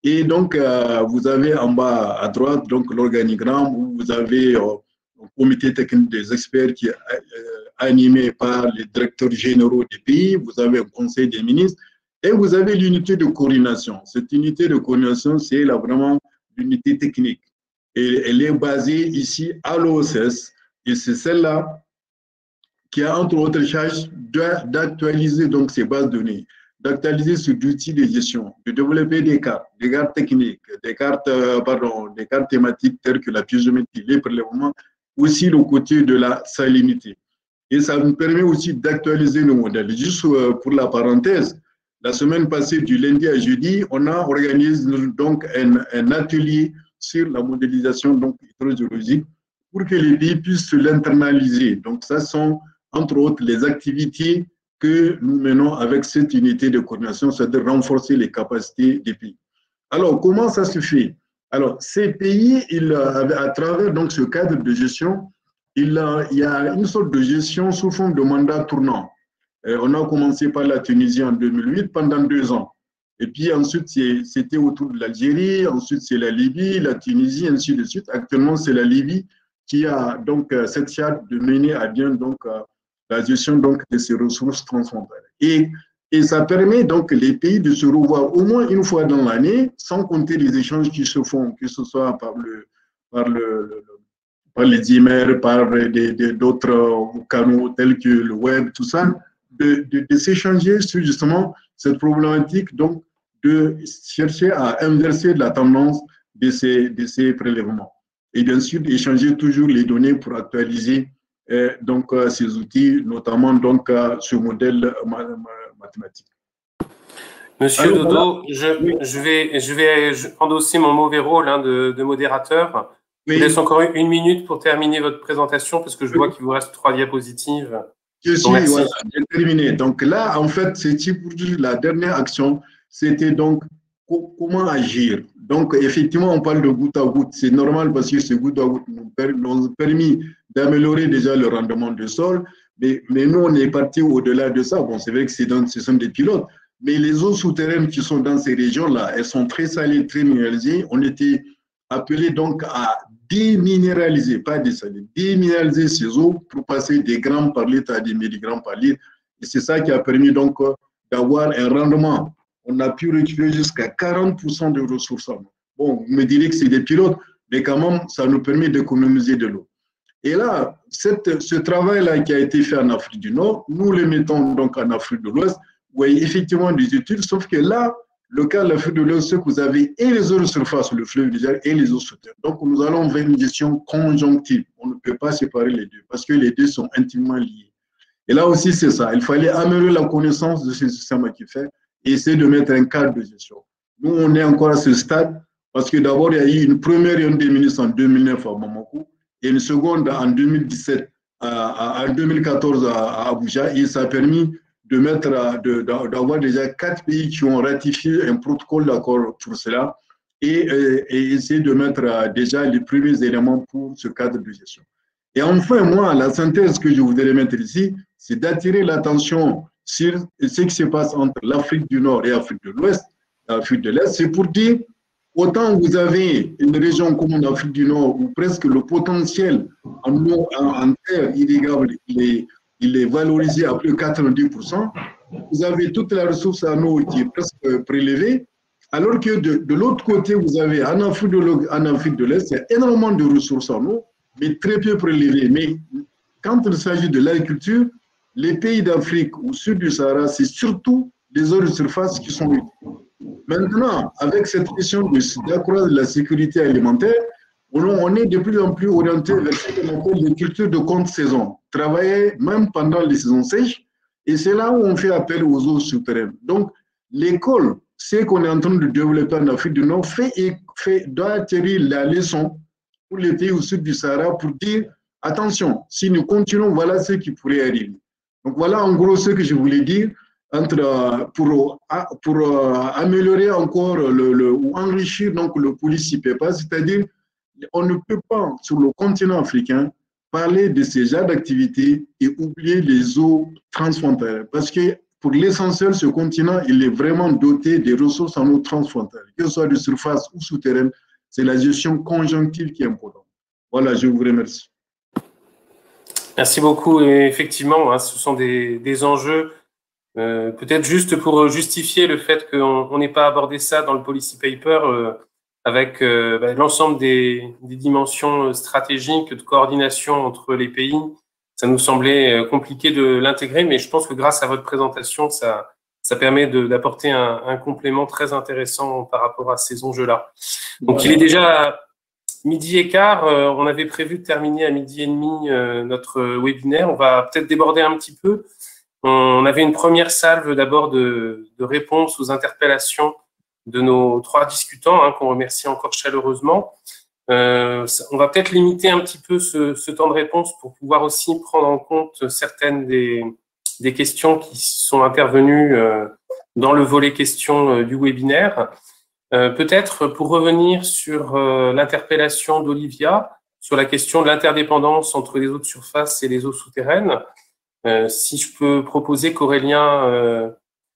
Et donc, vous avez en bas à droite donc l'organigramme où vous avez un comité technique des experts qui est animé par les directeurs généraux des pays, vous avez un conseil des ministres et vous avez l'unité de coordination. Cette unité de coordination, c'est là vraiment l'unité technique. Et elle est basée ici à l'OSS et c'est celle-là qui a entre autres charge d'actualiser donc ces bases de données, d'actualiser ces outils de gestion, de développer des cartes techniques, des cartes thématiques telles que la piézométrie, les prélèvements, aussi le côté de la salinité. Et ça nous permet aussi d'actualiser nos modèles. Juste pour la parenthèse, la semaine passée, du lundi à jeudi, on a organisé donc un atelier sur la modélisation donc hydrogéologique pour que les pays puissent l'internaliser. Donc, ça sont entre autres les activités que nous menons avec cette unité de coordination, c'est-à-dire renforcer les capacités des pays. Alors, comment ça se fait? Alors, ces pays, à travers donc, ce cadre de gestion, il y a une sorte de gestion sous forme de mandat tournant. On a commencé par la Tunisie en 2008 pendant 2 ans. Et puis ensuite, c'était autour de l'Algérie, ensuite c'est la Libye, la Tunisie, ainsi de suite. Actuellement, c'est la Libye qui a donc cette charte de mener à bien donc, la gestion donc, de ces ressources transfrontalières. Et ça permet donc les pays de se revoir au moins une fois dans l'année, sans compter les échanges qui se font, que ce soit par les emails, par d'autres canaux tels que le web, tout ça, de s'échanger sur justement cette problématique, donc de chercher à inverser la tendance de ces prélèvements. Et bien sûr, d'échanger toujours les données pour actualiser donc, ces outils, notamment donc, ce modèle mathématique. Monsieur Dodo, je vais endosser mon mauvais rôle de modérateur. Oui. Je vous laisse encore 1 minute pour terminer votre présentation parce que je vois qu'il vous reste 3 diapositives. Je suis voilà, terminé. Donc là, en fait, c'est pour la dernière action, c'était donc comment agir. Donc, effectivement, on parle de goutte à goutte. C'est normal parce que ces gouttes à goutte nous ont permis d'améliorer déjà le rendement du sol. Mais nous, on est parti au-delà de ça. Bon, c'est vrai que ce sont des pilotes. Mais les eaux souterraines qui sont dans ces régions-là, elles sont très salées, très minéralisées. On était appelé donc à déminéraliser, pas dessaler, déminéraliser ces eaux pour passer des grammes par litre à des milligrammes par litre. Et c'est ça qui a permis donc d'avoir un rendement. On a pu récupérer jusqu'à 40% de ressources en eau. Bon, vous me direz que c'est des pilotes, mais quand même, ça nous permet d'économiser de l'eau. Et là, ce travail-là qui a été fait en Afrique du Nord, nous le mettons donc en Afrique de l'Ouest, où il y a effectivement des études, sauf que là, le cas de l'Afrique de l'Ouest, c'est que vous avez et les eaux de surface, le fleuve Niger, et les eaux souterraines. Donc, nous allons vers une gestion conjonctive. On ne peut pas séparer les deux parce que les deux sont intimement liés. Et là aussi, c'est ça. Il fallait améliorer la connaissance de ce système qui fait et essayer de mettre un cadre de gestion. Nous, on est encore à ce stade parce que d'abord, il y a eu une première réunion des ministres en 2009 à Bamako et une seconde en 2017, en 2014 à Abuja. Et ça a permis d'avoir déjà 4 pays qui ont ratifié un protocole d'accord pour cela et essayer de mettre déjà les premiers éléments pour ce cadre de gestion. Et enfin, moi, la synthèse que je voudrais mettre ici, c'est d'attirer l'attention sur ce qui se passe entre l'Afrique du Nord et l'Afrique de l'Ouest, l'Afrique de l'Est. C'est pour dire, autant vous avez une région comme l'Afrique du Nord où presque le potentiel en terre irrigable, il est valorisé à plus de 90%. Vous avez toute la ressource en eau qui est presque prélevée, alors que de l'autre côté, vous avez en Afrique de l'Est, il y a énormément de ressources en eau, mais très peu prélevées. Mais quand il s'agit de l'agriculture, les pays d'Afrique au sud du Sahara, c'est surtout des eaux de surface qui sont utiles. Maintenant, avec cette question d'accroître la sécurité alimentaire, on est de plus en plus orienté vers ce qu'on appelle les cultures de contre-saison, travailler même pendant les saisons sèches, et c'est là où on fait appel aux eaux souterraines. Donc, l'école, ce qu'on est en train de développer en Afrique du Nord, doit atterrir la leçon pour les pays au sud du Sahara pour dire, attention, si nous continuons, voilà ce qui pourrait arriver. Donc, voilà en gros ce que je voulais dire pour améliorer encore ou enrichir donc, le POLICI-PEPA, c'est-à-dire on ne peut pas, sur le continent africain, parler de ces genres d'activités et oublier les eaux transfrontalières. Parce que pour l'essentiel, ce continent, il est vraiment doté des ressources en eau transfrontalières, que ce soit de surface ou souterraine. C'est la gestion conjonctive qui est importante. Voilà, je vous remercie. Merci beaucoup. Et effectivement, hein, ce sont des enjeux, peut-être juste pour justifier le fait qu'on n'ait pas abordé ça dans le policy paper, avec l'ensemble des dimensions stratégiques de coordination entre les pays. Ça nous semblait compliqué de l'intégrer, mais je pense que grâce à votre présentation, ça permet d'apporter un complément très intéressant par rapport à ces enjeux-là. Donc, voilà. Il est déjà 12h15. On avait prévu de terminer à 12h30 notre webinaire. On va peut-être déborder un petit peu. On avait une première salve d'abord de réponses aux interpellations de nos 3 discutants, hein, qu'on remercie encore chaleureusement. On va peut-être limiter un petit peu ce temps de réponse pour pouvoir aussi prendre en compte certaines des questions qui sont intervenues dans le volet questions du webinaire. Peut-être pour revenir sur l'interpellation d'Olivia, sur la question de l'interdépendance entre les eaux de surface et les eaux souterraines. Si je peux proposer qu'Aurélien,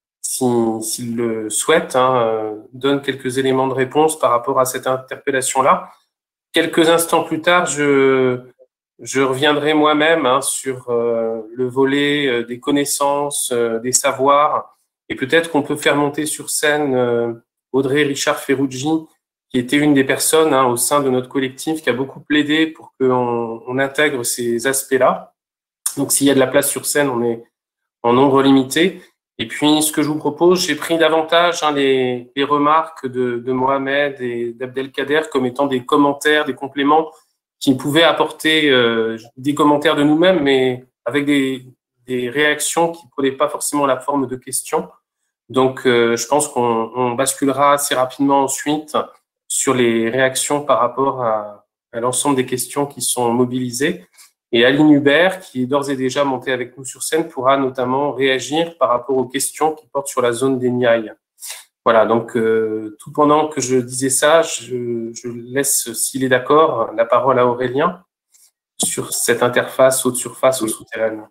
s'il le souhaite, hein, donne quelques éléments de réponse par rapport à cette interpellation-là. Quelques instants plus tard, je reviendrai moi-même, hein, sur le volet des connaissances, des savoirs, et peut-être qu'on peut faire monter sur scène Audrey Richard Ferrucci, qui était une des personnes, hein, au sein de notre collectif qui a beaucoup plaidé pour qu'on intègre ces aspects-là. Donc, s'il y a de la place sur scène, on est en nombre limité. Et puis, ce que je vous propose, j'ai pris davantage, hein, les remarques de Mohamed et d'Abdelkader comme étant des commentaires, des compléments qui pouvaient apporter des commentaires de nous-mêmes, mais avec des réactions qui ne prenaient pas forcément la forme de questions. Donc, je pense qu'on basculera assez rapidement ensuite sur les réactions par rapport à l'ensemble des questions qui sont mobilisées. Et Aline Hubert, qui est d'ores et déjà montée avec nous sur scène, pourra notamment réagir par rapport aux questions qui portent sur la zone des Niayes. Voilà, donc tout pendant que je disais ça, je laisse, s'il est d'accord, la parole à Aurélien sur cette interface haute surface ou souterraine.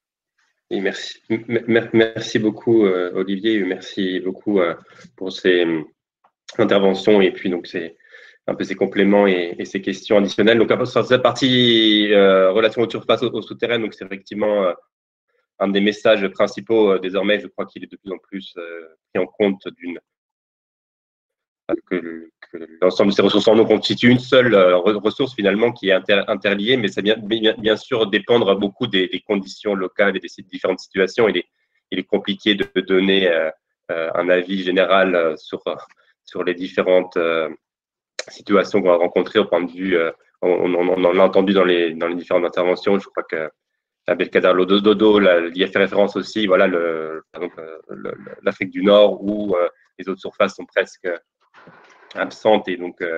Et merci beaucoup, Olivier, merci beaucoup pour ces interventions et puis donc un peu ces compléments et ces questions additionnelles. Donc, sur cette partie relation haute surface au souterrain, donc c'est effectivement un des messages principaux désormais. Je crois qu'il est de plus en plus pris en compte que l'ensemble de ces ressources en eau constitue une seule ressource finalement qui est interliée, mais ça vient bien sûr dépendre beaucoup des conditions locales et des différentes situations. Il est compliqué de donner un avis général sur les différentes situations qu'on va rencontrer au point de vue, on l'a entendu dans les différentes interventions. Je crois que Abdelkader Dodo y a fait référence aussi, voilà, par exemple l'Afrique du Nord où les eaux de surface sont presque absentes et donc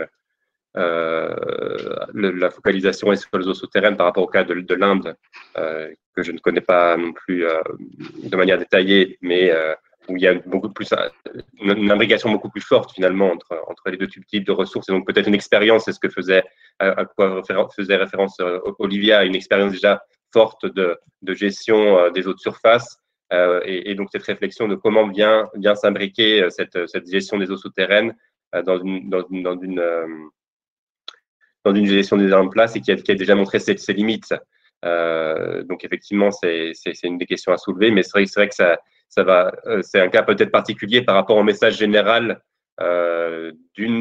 la focalisation est sur les eaux souterraines par rapport au cas de l'Inde, que je ne connais pas non plus de manière détaillée, mais où il y a beaucoup plus une imbrication beaucoup plus forte finalement entre les deux types de ressources, et donc peut-être une expérience, c'est ce que à quoi faisait référence Olivia, une expérience déjà forte de gestion des eaux de surface, et donc cette réflexion de comment bien s'imbriquer cette gestion des eaux souterraines dans une gestion déjà en place et qui a déjà montré ses limites. Donc effectivement, c'est une des questions à soulever, mais c'est vrai que c'est un cas peut-être particulier par rapport au message général d'un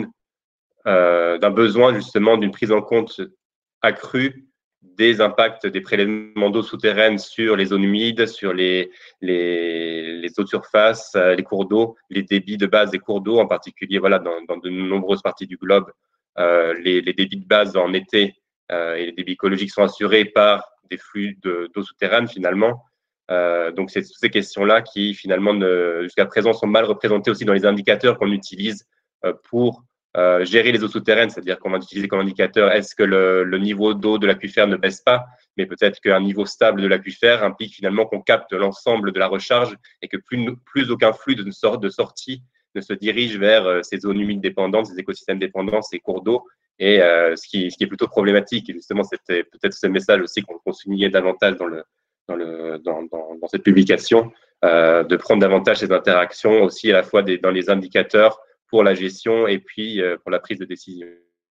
besoin justement d'une prise en compte accrue des impacts des prélèvements d'eau souterraines sur les zones humides, sur les eaux de surface, les cours d'eau, les débits de base des cours d'eau, en particulier voilà, dans de nombreuses parties du globe. Les débits de base en été et les débits écologiques sont assurés par des flux d'eau souterraine finalement. Donc, c'est toutes ces questions-là qui finalement, jusqu'à présent, sont mal représentées aussi dans les indicateurs qu'on utilise pour gérer les eaux souterraines, c'est-à-dire qu'on va utiliser comme indicateur, est-ce que le niveau d'eau de l'aquifère ne baisse pas, mais peut-être qu'un niveau stable de l'aquifère implique finalement qu'on capte l'ensemble de la recharge et que plus aucun flux de sortie ne se dirige vers ces zones humides dépendantes, ces écosystèmes dépendants, ces cours d'eau, et ce qui est plutôt problématique. Et justement, c'était peut-être ce message aussi qu'on soulignait davantage dans cette publication, de prendre davantage ces interactions aussi à la fois dans les indicateurs pour la gestion et puis pour la prise de décision.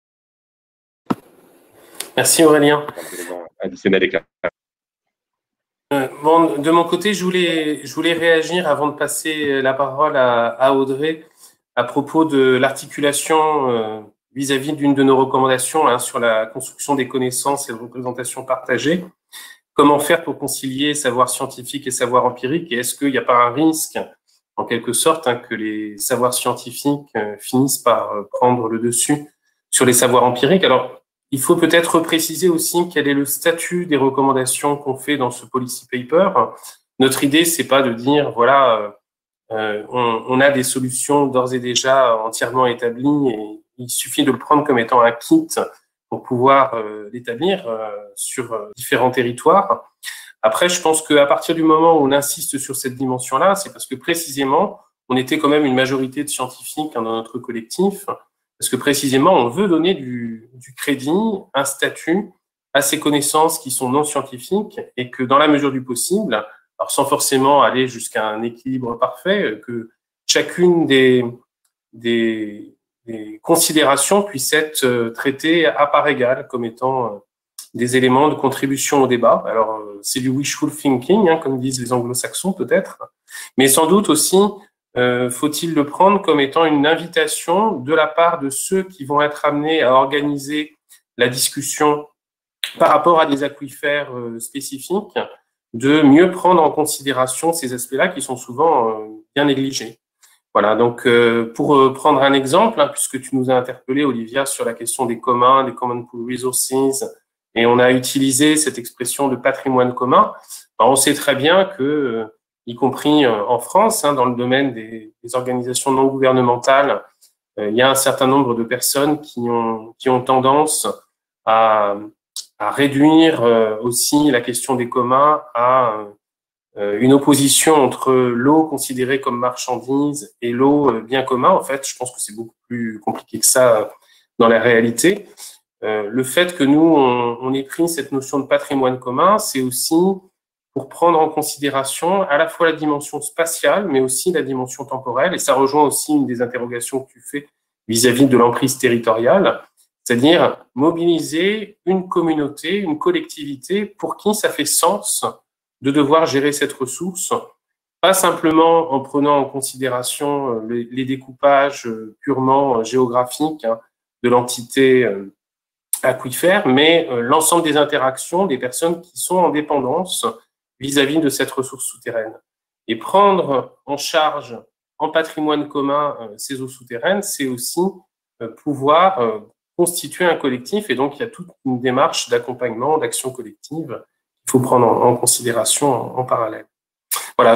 Merci Aurélien. Additionnel et Bon, de mon côté, je voulais réagir avant de passer la parole à Audrey à propos de l'articulation vis-à-vis d'une de nos recommandations hein, sur la construction des connaissances et de représentations partagées. Comment faire pour concilier savoir scientifique et savoir empirique? Et est-ce qu'il n'y a pas un risque, en quelque sorte, hein, que les savoirs scientifiques finissent par prendre le dessus sur les savoirs empiriques? Alors, il faut peut-être préciser aussi quel est le statut des recommandations qu'on fait dans ce policy paper. Notre idée, c'est pas de dire, voilà, on a des solutions d'ores et déjà entièrement établies et il suffit de le prendre comme étant un kit pour pouvoir l'établir sur différents territoires. Après, je pense qu'à partir du moment où on insiste sur cette dimension-là, c'est parce que précisément, on était quand même une majorité de scientifiques hein, dans notre collectif, parce que précisément, on veut donner du crédit, un statut à ces connaissances qui sont non scientifiques et que dans la mesure du possible, alors sans forcément aller jusqu'à un équilibre parfait, que chacune des considérations puissent être traitées à part égale comme étant des éléments de contribution au débat. Alors, c'est du wishful thinking, hein, comme disent les anglo-saxons peut-être, mais sans doute aussi faut-il le prendre comme étant une invitation de la part de ceux qui vont être amenés à organiser la discussion par rapport à des aquifères spécifiques, de mieux prendre en considération ces aspects-là qui sont souvent bien négligés. Voilà, donc pour prendre un exemple, hein, puisque tu nous as interpellé, Olivia, sur la question des communs, des common pool resources, et on a utilisé cette expression de patrimoine commun, ben, on sait très bien que y compris en France, hein, dans le domaine des organisations non gouvernementales, il y a un certain nombre de personnes qui ont tendance à réduire aussi la question des communs à une opposition entre l'eau considérée comme marchandise et l'eau bien commun. En fait, je pense que c'est beaucoup plus compliqué que ça dans la réalité. Le fait que nous, on ait pris cette notion de patrimoine commun, c'est aussi pour prendre en considération à la fois la dimension spatiale, mais aussi la dimension temporelle. Et ça rejoint aussi une des interrogations que tu fais vis-à-vis de l'emprise territoriale, c'est-à-dire mobiliser une communauté, une collectivité pour qui ça fait sens de devoir gérer cette ressource, pas simplement en prenant en considération les découpages purement géographiques hein, de l'entité aquifère, mais l'ensemble des interactions des personnes qui sont en dépendance vis-à-vis de cette ressource souterraine. Et prendre en charge en patrimoine commun ces eaux souterraines, c'est aussi pouvoir constituer un collectif. Et donc, il y a toute une démarche d'accompagnement, d'action collective qu'il faut prendre en considération en parallèle. Voilà,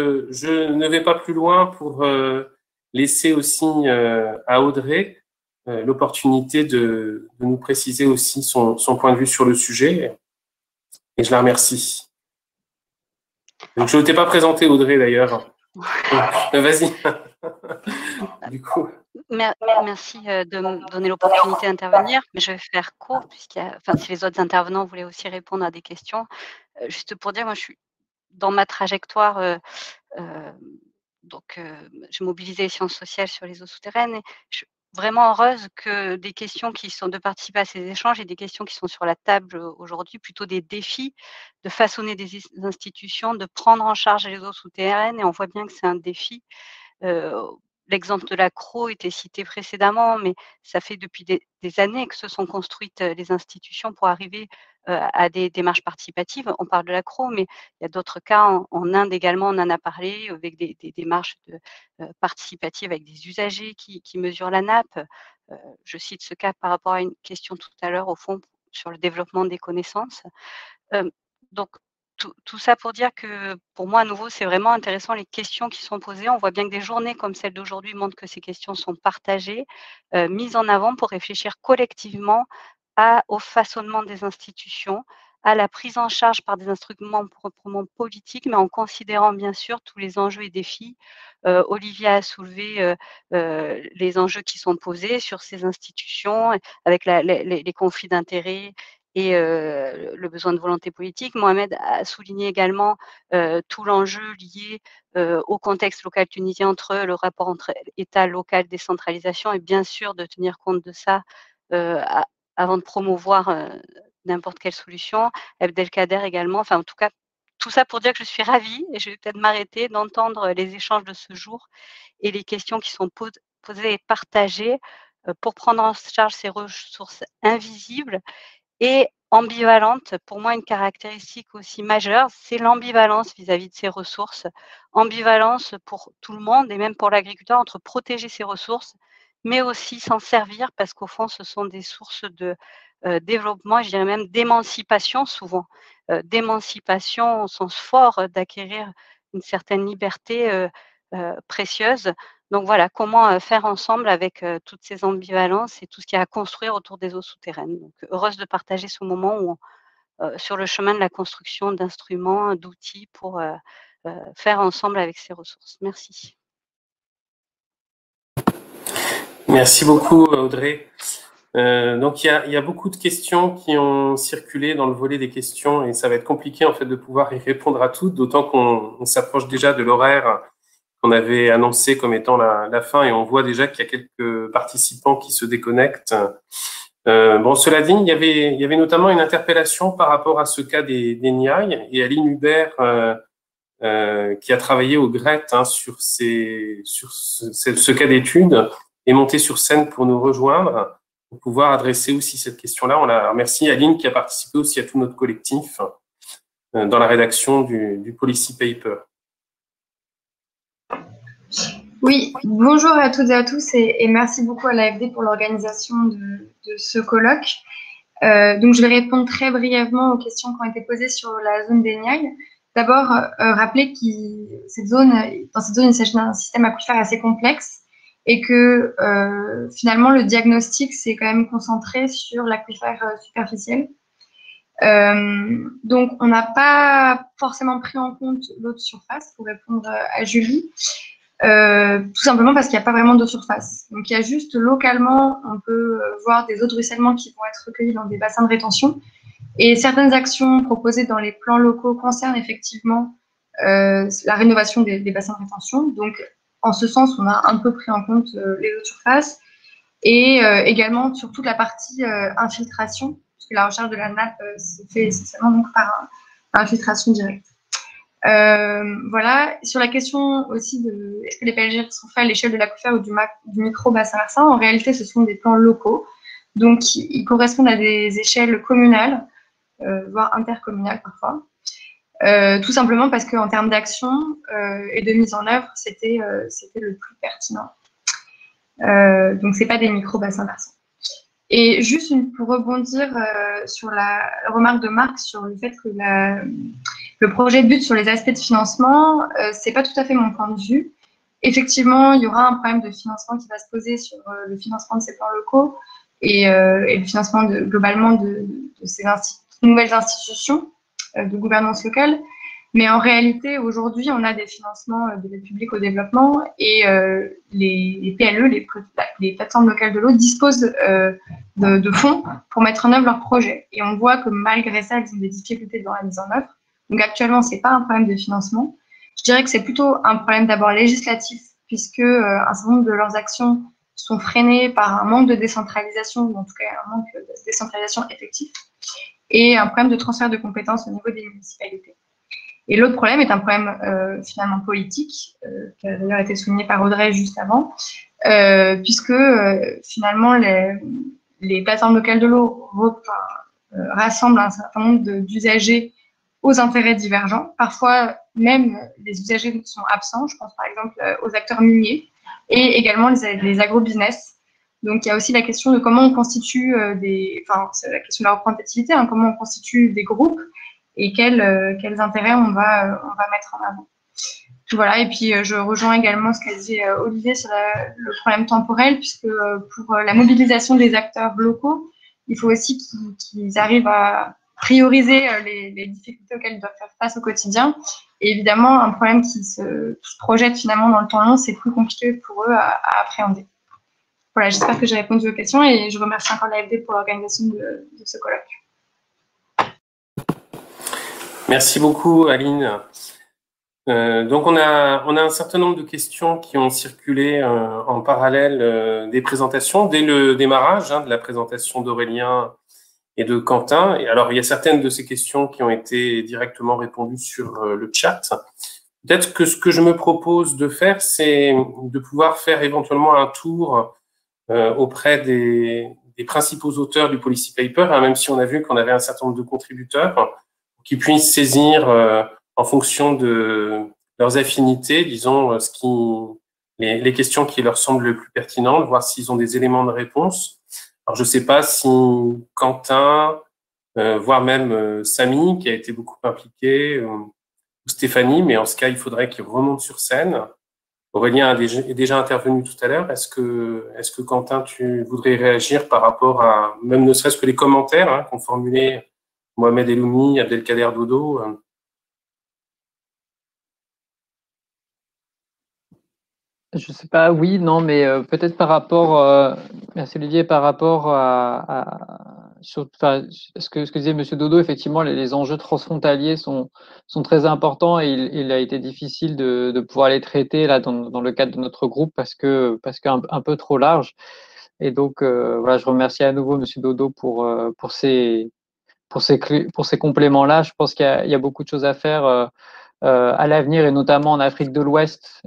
je ne vais pas plus loin pour laisser aussi à Audrey l'opportunité de nous préciser aussi son point de vue sur le sujet. Et je la remercie. Donc, je ne t'ai pas présenté, Audrey, d'ailleurs. Vas-y. Du coup. Merci de me donner l'opportunité d'intervenir, mais je vais faire court, si les autres intervenants voulaient aussi répondre à des questions. Juste pour dire, moi, je suis dans ma trajectoire, j'ai mobilisé les sciences sociales sur les eaux souterraines et je suis vraiment heureuse que des questions qui sont de participer à ces échanges et des questions qui sont sur la table aujourd'hui, plutôt des défis de façonner des institutions, de prendre en charge les eaux souterraines et on voit bien que c'est un défi. L'exemple de la CRO était cité précédemment, mais ça fait depuis des années que se sont construites les institutions pour arriver à des démarches participatives. On parle de la CRO, mais il y a d'autres cas. En Inde également, on en a parlé, avec des démarches participatives avec des usagers qui mesurent la nappe. Je cite ce cas par rapport à une question tout à l'heure, au fond, sur le développement des connaissances. Donc, tout ça pour dire que pour moi, à nouveau, c'est vraiment intéressant les questions qui sont posées. On voit bien que des journées comme celle d'aujourd'hui montrent que ces questions sont partagées, mises en avant pour réfléchir collectivement au façonnement des institutions, à la prise en charge par des instruments proprement politiques, mais en considérant bien sûr tous les enjeux et défis. Olivia a soulevé les enjeux qui sont posés sur ces institutions, avec les conflits d'intérêts et le besoin de volonté politique. Mohamed a souligné également tout l'enjeu lié au contexte local tunisien, entre le rapport entre État local, décentralisation, et bien sûr de tenir compte de ça avant de promouvoir n'importe quelle solution. Abdelkader également, enfin en tout cas, tout ça pour dire que je suis ravie, et je vais peut-être m'arrêter, d'entendre les échanges de ce jour et les questions qui sont posées et partagées pour prendre en charge ces ressources invisibles et ambivalentes. Pour moi, une caractéristique aussi majeure, c'est l'ambivalence vis-à-vis de ces ressources. Ambivalence pour tout le monde et même pour l'agriculteur, entre protéger ses ressources, mais aussi s'en servir, parce qu'au fond, ce sont des sources de développement, je dirais même d'émancipation souvent. D'émancipation au sens fort, d'acquérir une certaine liberté précieuse. Donc voilà, comment faire ensemble avec toutes ces ambivalences et tout ce qu'il y a à construire autour des eaux souterraines. Donc, heureuse de partager ce moment où sur le chemin de la construction d'instruments, d'outils pour faire ensemble avec ces ressources. Merci. Merci beaucoup, Audrey. Donc, il y a beaucoup de questions qui ont circulé dans le volet des questions, et ça va être compliqué en fait de pouvoir y répondre à toutes, d'autant qu'on s'approche déjà de l'horaire qu'on avait annoncé comme étant la fin, et on voit déjà qu'il y a quelques participants qui se déconnectent. Bon, cela dit, il y avait notamment une interpellation par rapport à ce cas des Niayes, et Aline Hubert qui a travaillé au GRET sur ce cas d'étude, est montée sur scène pour nous rejoindre, pour pouvoir adresser aussi cette question-là. On la remercie, Aline, qui a participé aussi à tout notre collectif dans la rédaction du Policy Paper. Oui, bonjour à toutes et à tous, et merci beaucoup à l'AFD pour l'organisation de ce colloque. Donc, je vais répondre très brièvement aux questions qui ont été posées sur la zone des Niayes. D'abord, rappeler que dans cette zone, il s'agit d'un système aquifère assez complexe, et que finalement, le diagnostic s'est quand même concentré sur l'aquifère superficiel. Donc, on n'a pas forcément pris en compte l'eau de surface, pour répondre à Julie. Tout simplement parce qu'il n'y a pas vraiment d'eau surface. Donc, il y a juste localement, on peut voir des eaux de ruissellement qui vont être recueillies dans des bassins de rétention. Et certaines actions proposées dans les plans locaux concernent effectivement la rénovation des bassins de rétention. Donc, en ce sens, on a un peu pris en compte les eaux de surface, et également sur toute la partie infiltration, puisque la recherche de la nappe se fait essentiellement donc par infiltration directe. Voilà. Sur la question aussi de est-ce que les PLG sont faits à l'échelle de l'aquifère ou du micro-bassin versant, en réalité, ce sont des plans locaux. Donc, ils correspondent à des échelles communales, voire intercommunales parfois. Tout simplement parce qu'en termes d'action et de mise en œuvre, c'était le plus pertinent. Donc, ce n'est pas des micro-bassins versants. Et juste pour rebondir sur la remarque de Marc sur le fait que le projet bute sur les aspects de financement, ce n'est pas tout à fait mon point de vue. Effectivement, il y aura un problème de financement qui va se poser sur le financement de ces plans locaux et le financement globalement de ces nouvelles institutions de gouvernance locale. Mais en réalité, aujourd'hui, on a des financements de l'aide publique au développement, et les PLE, les plateformes locales de l'eau, disposent de fonds pour mettre en œuvre leurs projets. Et on voit que malgré ça, ils ont des difficultés dans la mise en œuvre. Donc actuellement, ce n'est pas un problème de financement. Je dirais que c'est plutôt un problème d'abord législatif, puisque un certain nombre de leurs actions sont freinées par un manque de décentralisation, ou en tout cas un manque de décentralisation effective, et un problème de transfert de compétences au niveau des municipalités. Et l'autre problème est un problème finalement politique, qui a d'ailleurs été souligné par Audrey juste avant, puisque finalement les plateformes locales de l'eau rassemblent un certain nombre d'usagers aux intérêts divergents. Parfois, même les usagers sont absents. Je pense par exemple aux acteurs miniers et également les agro-business. Donc, il y a aussi la question de comment on constitue c'est la question de la représentativité, comment on constitue des groupes et quels intérêts on va mettre en avant. Voilà, et puis je rejoins également ce qu'a dit Olivier sur le problème temporel, puisque pour la mobilisation des acteurs locaux, il faut aussi qu'ils arrivent à prioriser les difficultés auxquelles ils doivent faire face au quotidien. Et évidemment, un problème qui se projette finalement dans le temps long, c'est plus compliqué pour eux à appréhender. Voilà, j'espère que j'ai répondu aux questions, et je remercie encore l'AFD pour l'organisation de ce colloque. Merci beaucoup, Aline. Donc, on a un certain nombre de questions qui ont circulé en parallèle des présentations, dès le démarrage de la présentation d'Aurélien et de Quentin. Et alors, il y a certaines de ces questions qui ont été directement répondues sur le chat. Peut-être que ce que je me propose de faire, c'est de pouvoir faire éventuellement un tour auprès des principaux auteurs du policy paper, même si on a vu qu'on avait un certain nombre de contributeurs qui puissent saisir en fonction de leurs affinités, disons, les questions qui leur semblent les plus pertinentes, voir s'ils ont des éléments de réponse. Alors, je ne sais pas si Quentin, voire même Samy, qui a été beaucoup impliqué, ou Stéphanie, mais en ce cas, il faudrait qu'ils remontent sur scène. Aurélien est déjà intervenu tout à l'heure. Est-ce que Quentin, tu voudrais réagir par rapport à, même ne serait-ce que les commentaires qu'ont formulés Mohamed Eloumi, Abdelkader Dodo? Je sais pas, oui, non, mais peut-être par rapport, merci Olivier, par rapport ce que disait Monsieur Dodo, effectivement, les enjeux transfrontaliers sont très importants et il a été difficile de pouvoir les traiter là dans le cadre de notre groupe parce qu'un peu trop large. Et donc voilà, je remercie à nouveau Monsieur Dodo pour ces compléments-là. Je pense qu'il y a beaucoup de choses à faire à l'avenir et notamment en Afrique de l'Ouest.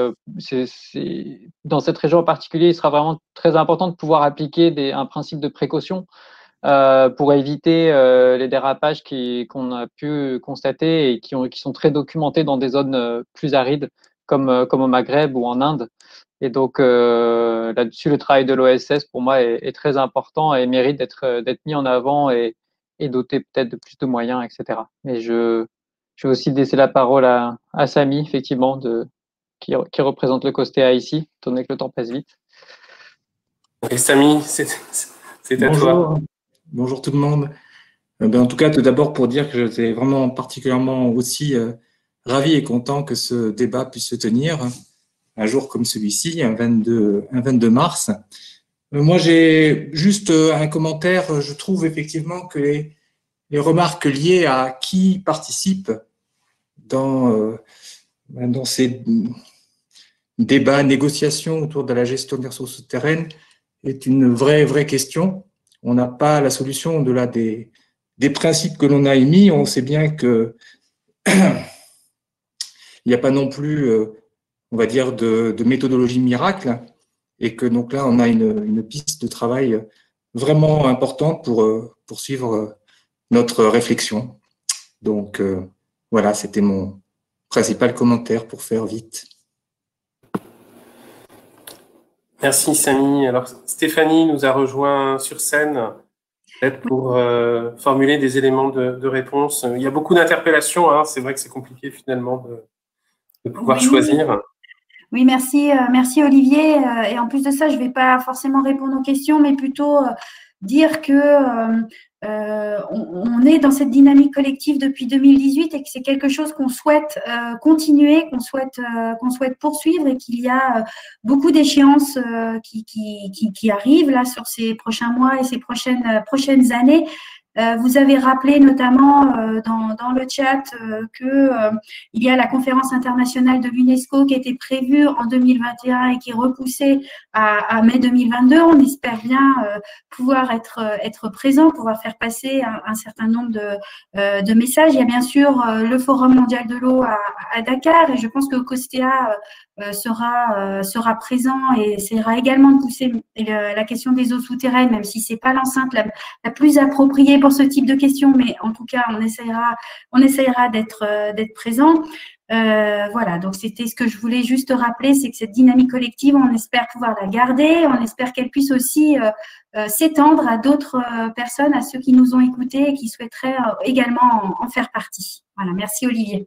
Dans cette région en particulier, il sera vraiment très important de pouvoir appliquer un principe de précaution pour éviter les dérapages qu'on a pu constater et qui sont très documentés dans des zones plus arides comme au Maghreb ou en Inde. Et donc là-dessus, le travail de l'OSS pour moi est très important et mérite d'être mis en avant et doté peut-être de plus de moyens, etc. Mais je vais aussi laisser la parole à Samy, effectivement, qui représente le COSTEA ici, étant donné que le temps passe vite. Et Samy, c'est à toi. Bonjour tout le monde. En tout cas, tout d'abord pour dire que j'étais vraiment particulièrement aussi ravi et content que ce débat puisse se tenir un jour comme celui-ci, un 22 mars. Moi, j'ai juste un commentaire. Je trouve effectivement que les remarques liées à qui participe dans ces débats, négociations autour de la gestion des ressources souterraines est une vraie question. On n'a pas la solution au-delà des principes que l'on a émis. On sait bien que il n'y a pas non plus, on va dire, de méthodologie miracle et que donc là, on a une piste de travail vraiment importante pour poursuivre notre réflexion. Donc, voilà, c'était mon principal commentaire pour faire vite. Merci Samy. Alors Stéphanie nous a rejoint sur scène, peut-être pour formuler des éléments de réponse. Il y a beaucoup d'interpellations, c'est vrai que c'est compliqué finalement de pouvoir choisir. Oui, merci Olivier. Et en plus de ça, je ne vais pas forcément répondre aux questions, mais plutôt dire que on est dans cette dynamique collective depuis 2018 et que c'est quelque chose qu'on souhaite continuer, qu'on souhaite poursuivre et qu'il y a beaucoup d'échéances qui arrivent là sur ces prochains mois et ces prochaines années. Vous avez rappelé notamment dans le chat il y a la conférence internationale de l'UNESCO qui était prévue en 2021 et qui est repoussée à mai 2022. On espère bien pouvoir être présent, pouvoir faire passer un certain nombre de messages. Il y a bien sûr le Forum mondial de l'eau à Dakar et je pense que COSTEA sera présent et essaiera également de pousser la question des eaux souterraines, même si c'est pas l'enceinte la plus appropriée pour ce type de questions, mais en tout cas, on essaiera d'être présent. Voilà, donc c'était ce que je voulais juste rappeler, c'est que cette dynamique collective, on espère pouvoir la garder, on espère qu'elle puisse aussi s'étendre à d'autres personnes, à ceux qui nous ont écoutés et qui souhaiteraient également en faire partie. Voilà, merci Olivier.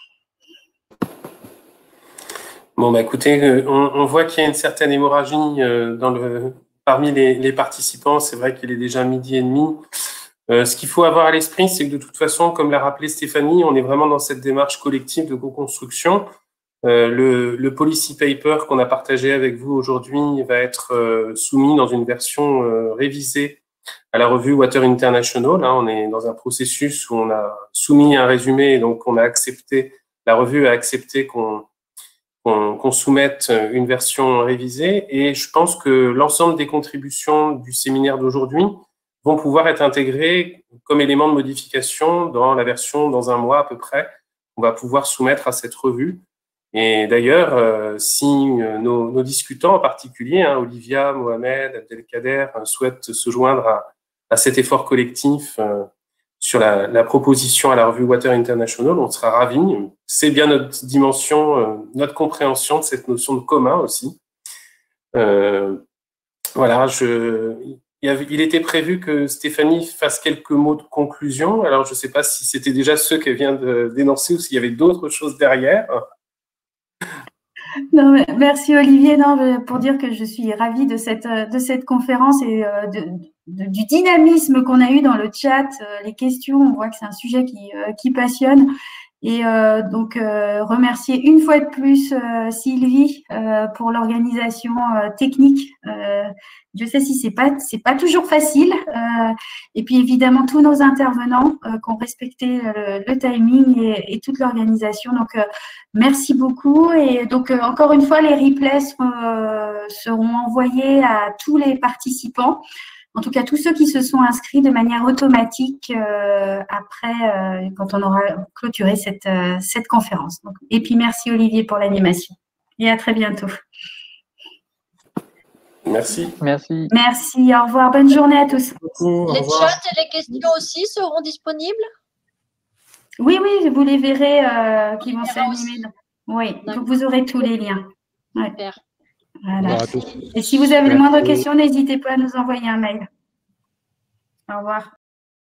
Bon, écoutez, on voit qu'il y a une certaine hémorragie parmi les participants. C'est vrai qu'il est déjà 12h30. Ce qu'il faut avoir à l'esprit, c'est que de toute façon, comme l'a rappelé Stéphanie, on est vraiment dans cette démarche collective de co-construction. Le policy paper qu'on a partagé avec vous aujourd'hui va être soumis dans une version révisée à la revue Water International. Hein, on est dans un processus où on a soumis un résumé, et donc on a accepté, la revue a accepté qu'on soumette une version révisée. Et je pense que l'ensemble des contributions du séminaire d'aujourd'hui vont pouvoir être intégrées comme éléments de modification dans la version dans un mois à peu près. On va pouvoir soumettre à cette revue. Et d'ailleurs, si nos discutants en particulier, hein, Olivia, Mohamed, Abdelkader, souhaitent se joindre à cet effort collectif sur la proposition à la revue Water International, on sera ravis. C'est bien notre dimension, notre compréhension de cette notion de commun aussi. Voilà, il était prévu que Stéphanie fasse quelques mots de conclusion. Alors, je ne sais pas si c'était déjà ceux qu'elle vient de dénoncer ou s'il y avait d'autres choses derrière. Non, merci Olivier, pour dire que je suis ravie de cette conférence et du dynamisme qu'on a eu dans le chat, les questions. On voit que c'est un sujet qui passionne. Et donc, remercier une fois de plus Sylvie pour l'organisation technique. Je sais si c'est pas toujours facile. Et puis évidemment tous nos intervenants qui ont respecté le timing et toute l'organisation. Donc merci beaucoup. Et donc encore une fois, les replays seront envoyés à tous les participants. En tout cas, tous ceux qui se sont inscrits de manière automatique après, quand on aura clôturé cette conférence. Donc, et puis, merci Olivier pour l'animation. Et à très bientôt. Merci. Merci. Merci, au revoir. Bonne journée à tous. Les chats et les questions aussi seront disponibles? Oui, oui, vous les verrez qui vont s'animer. Oui, donc vous aurez tous les liens. Ouais. Super. Voilà. Et si vous avez le moindre question, n'hésitez pas à nous envoyer un mail. Au revoir.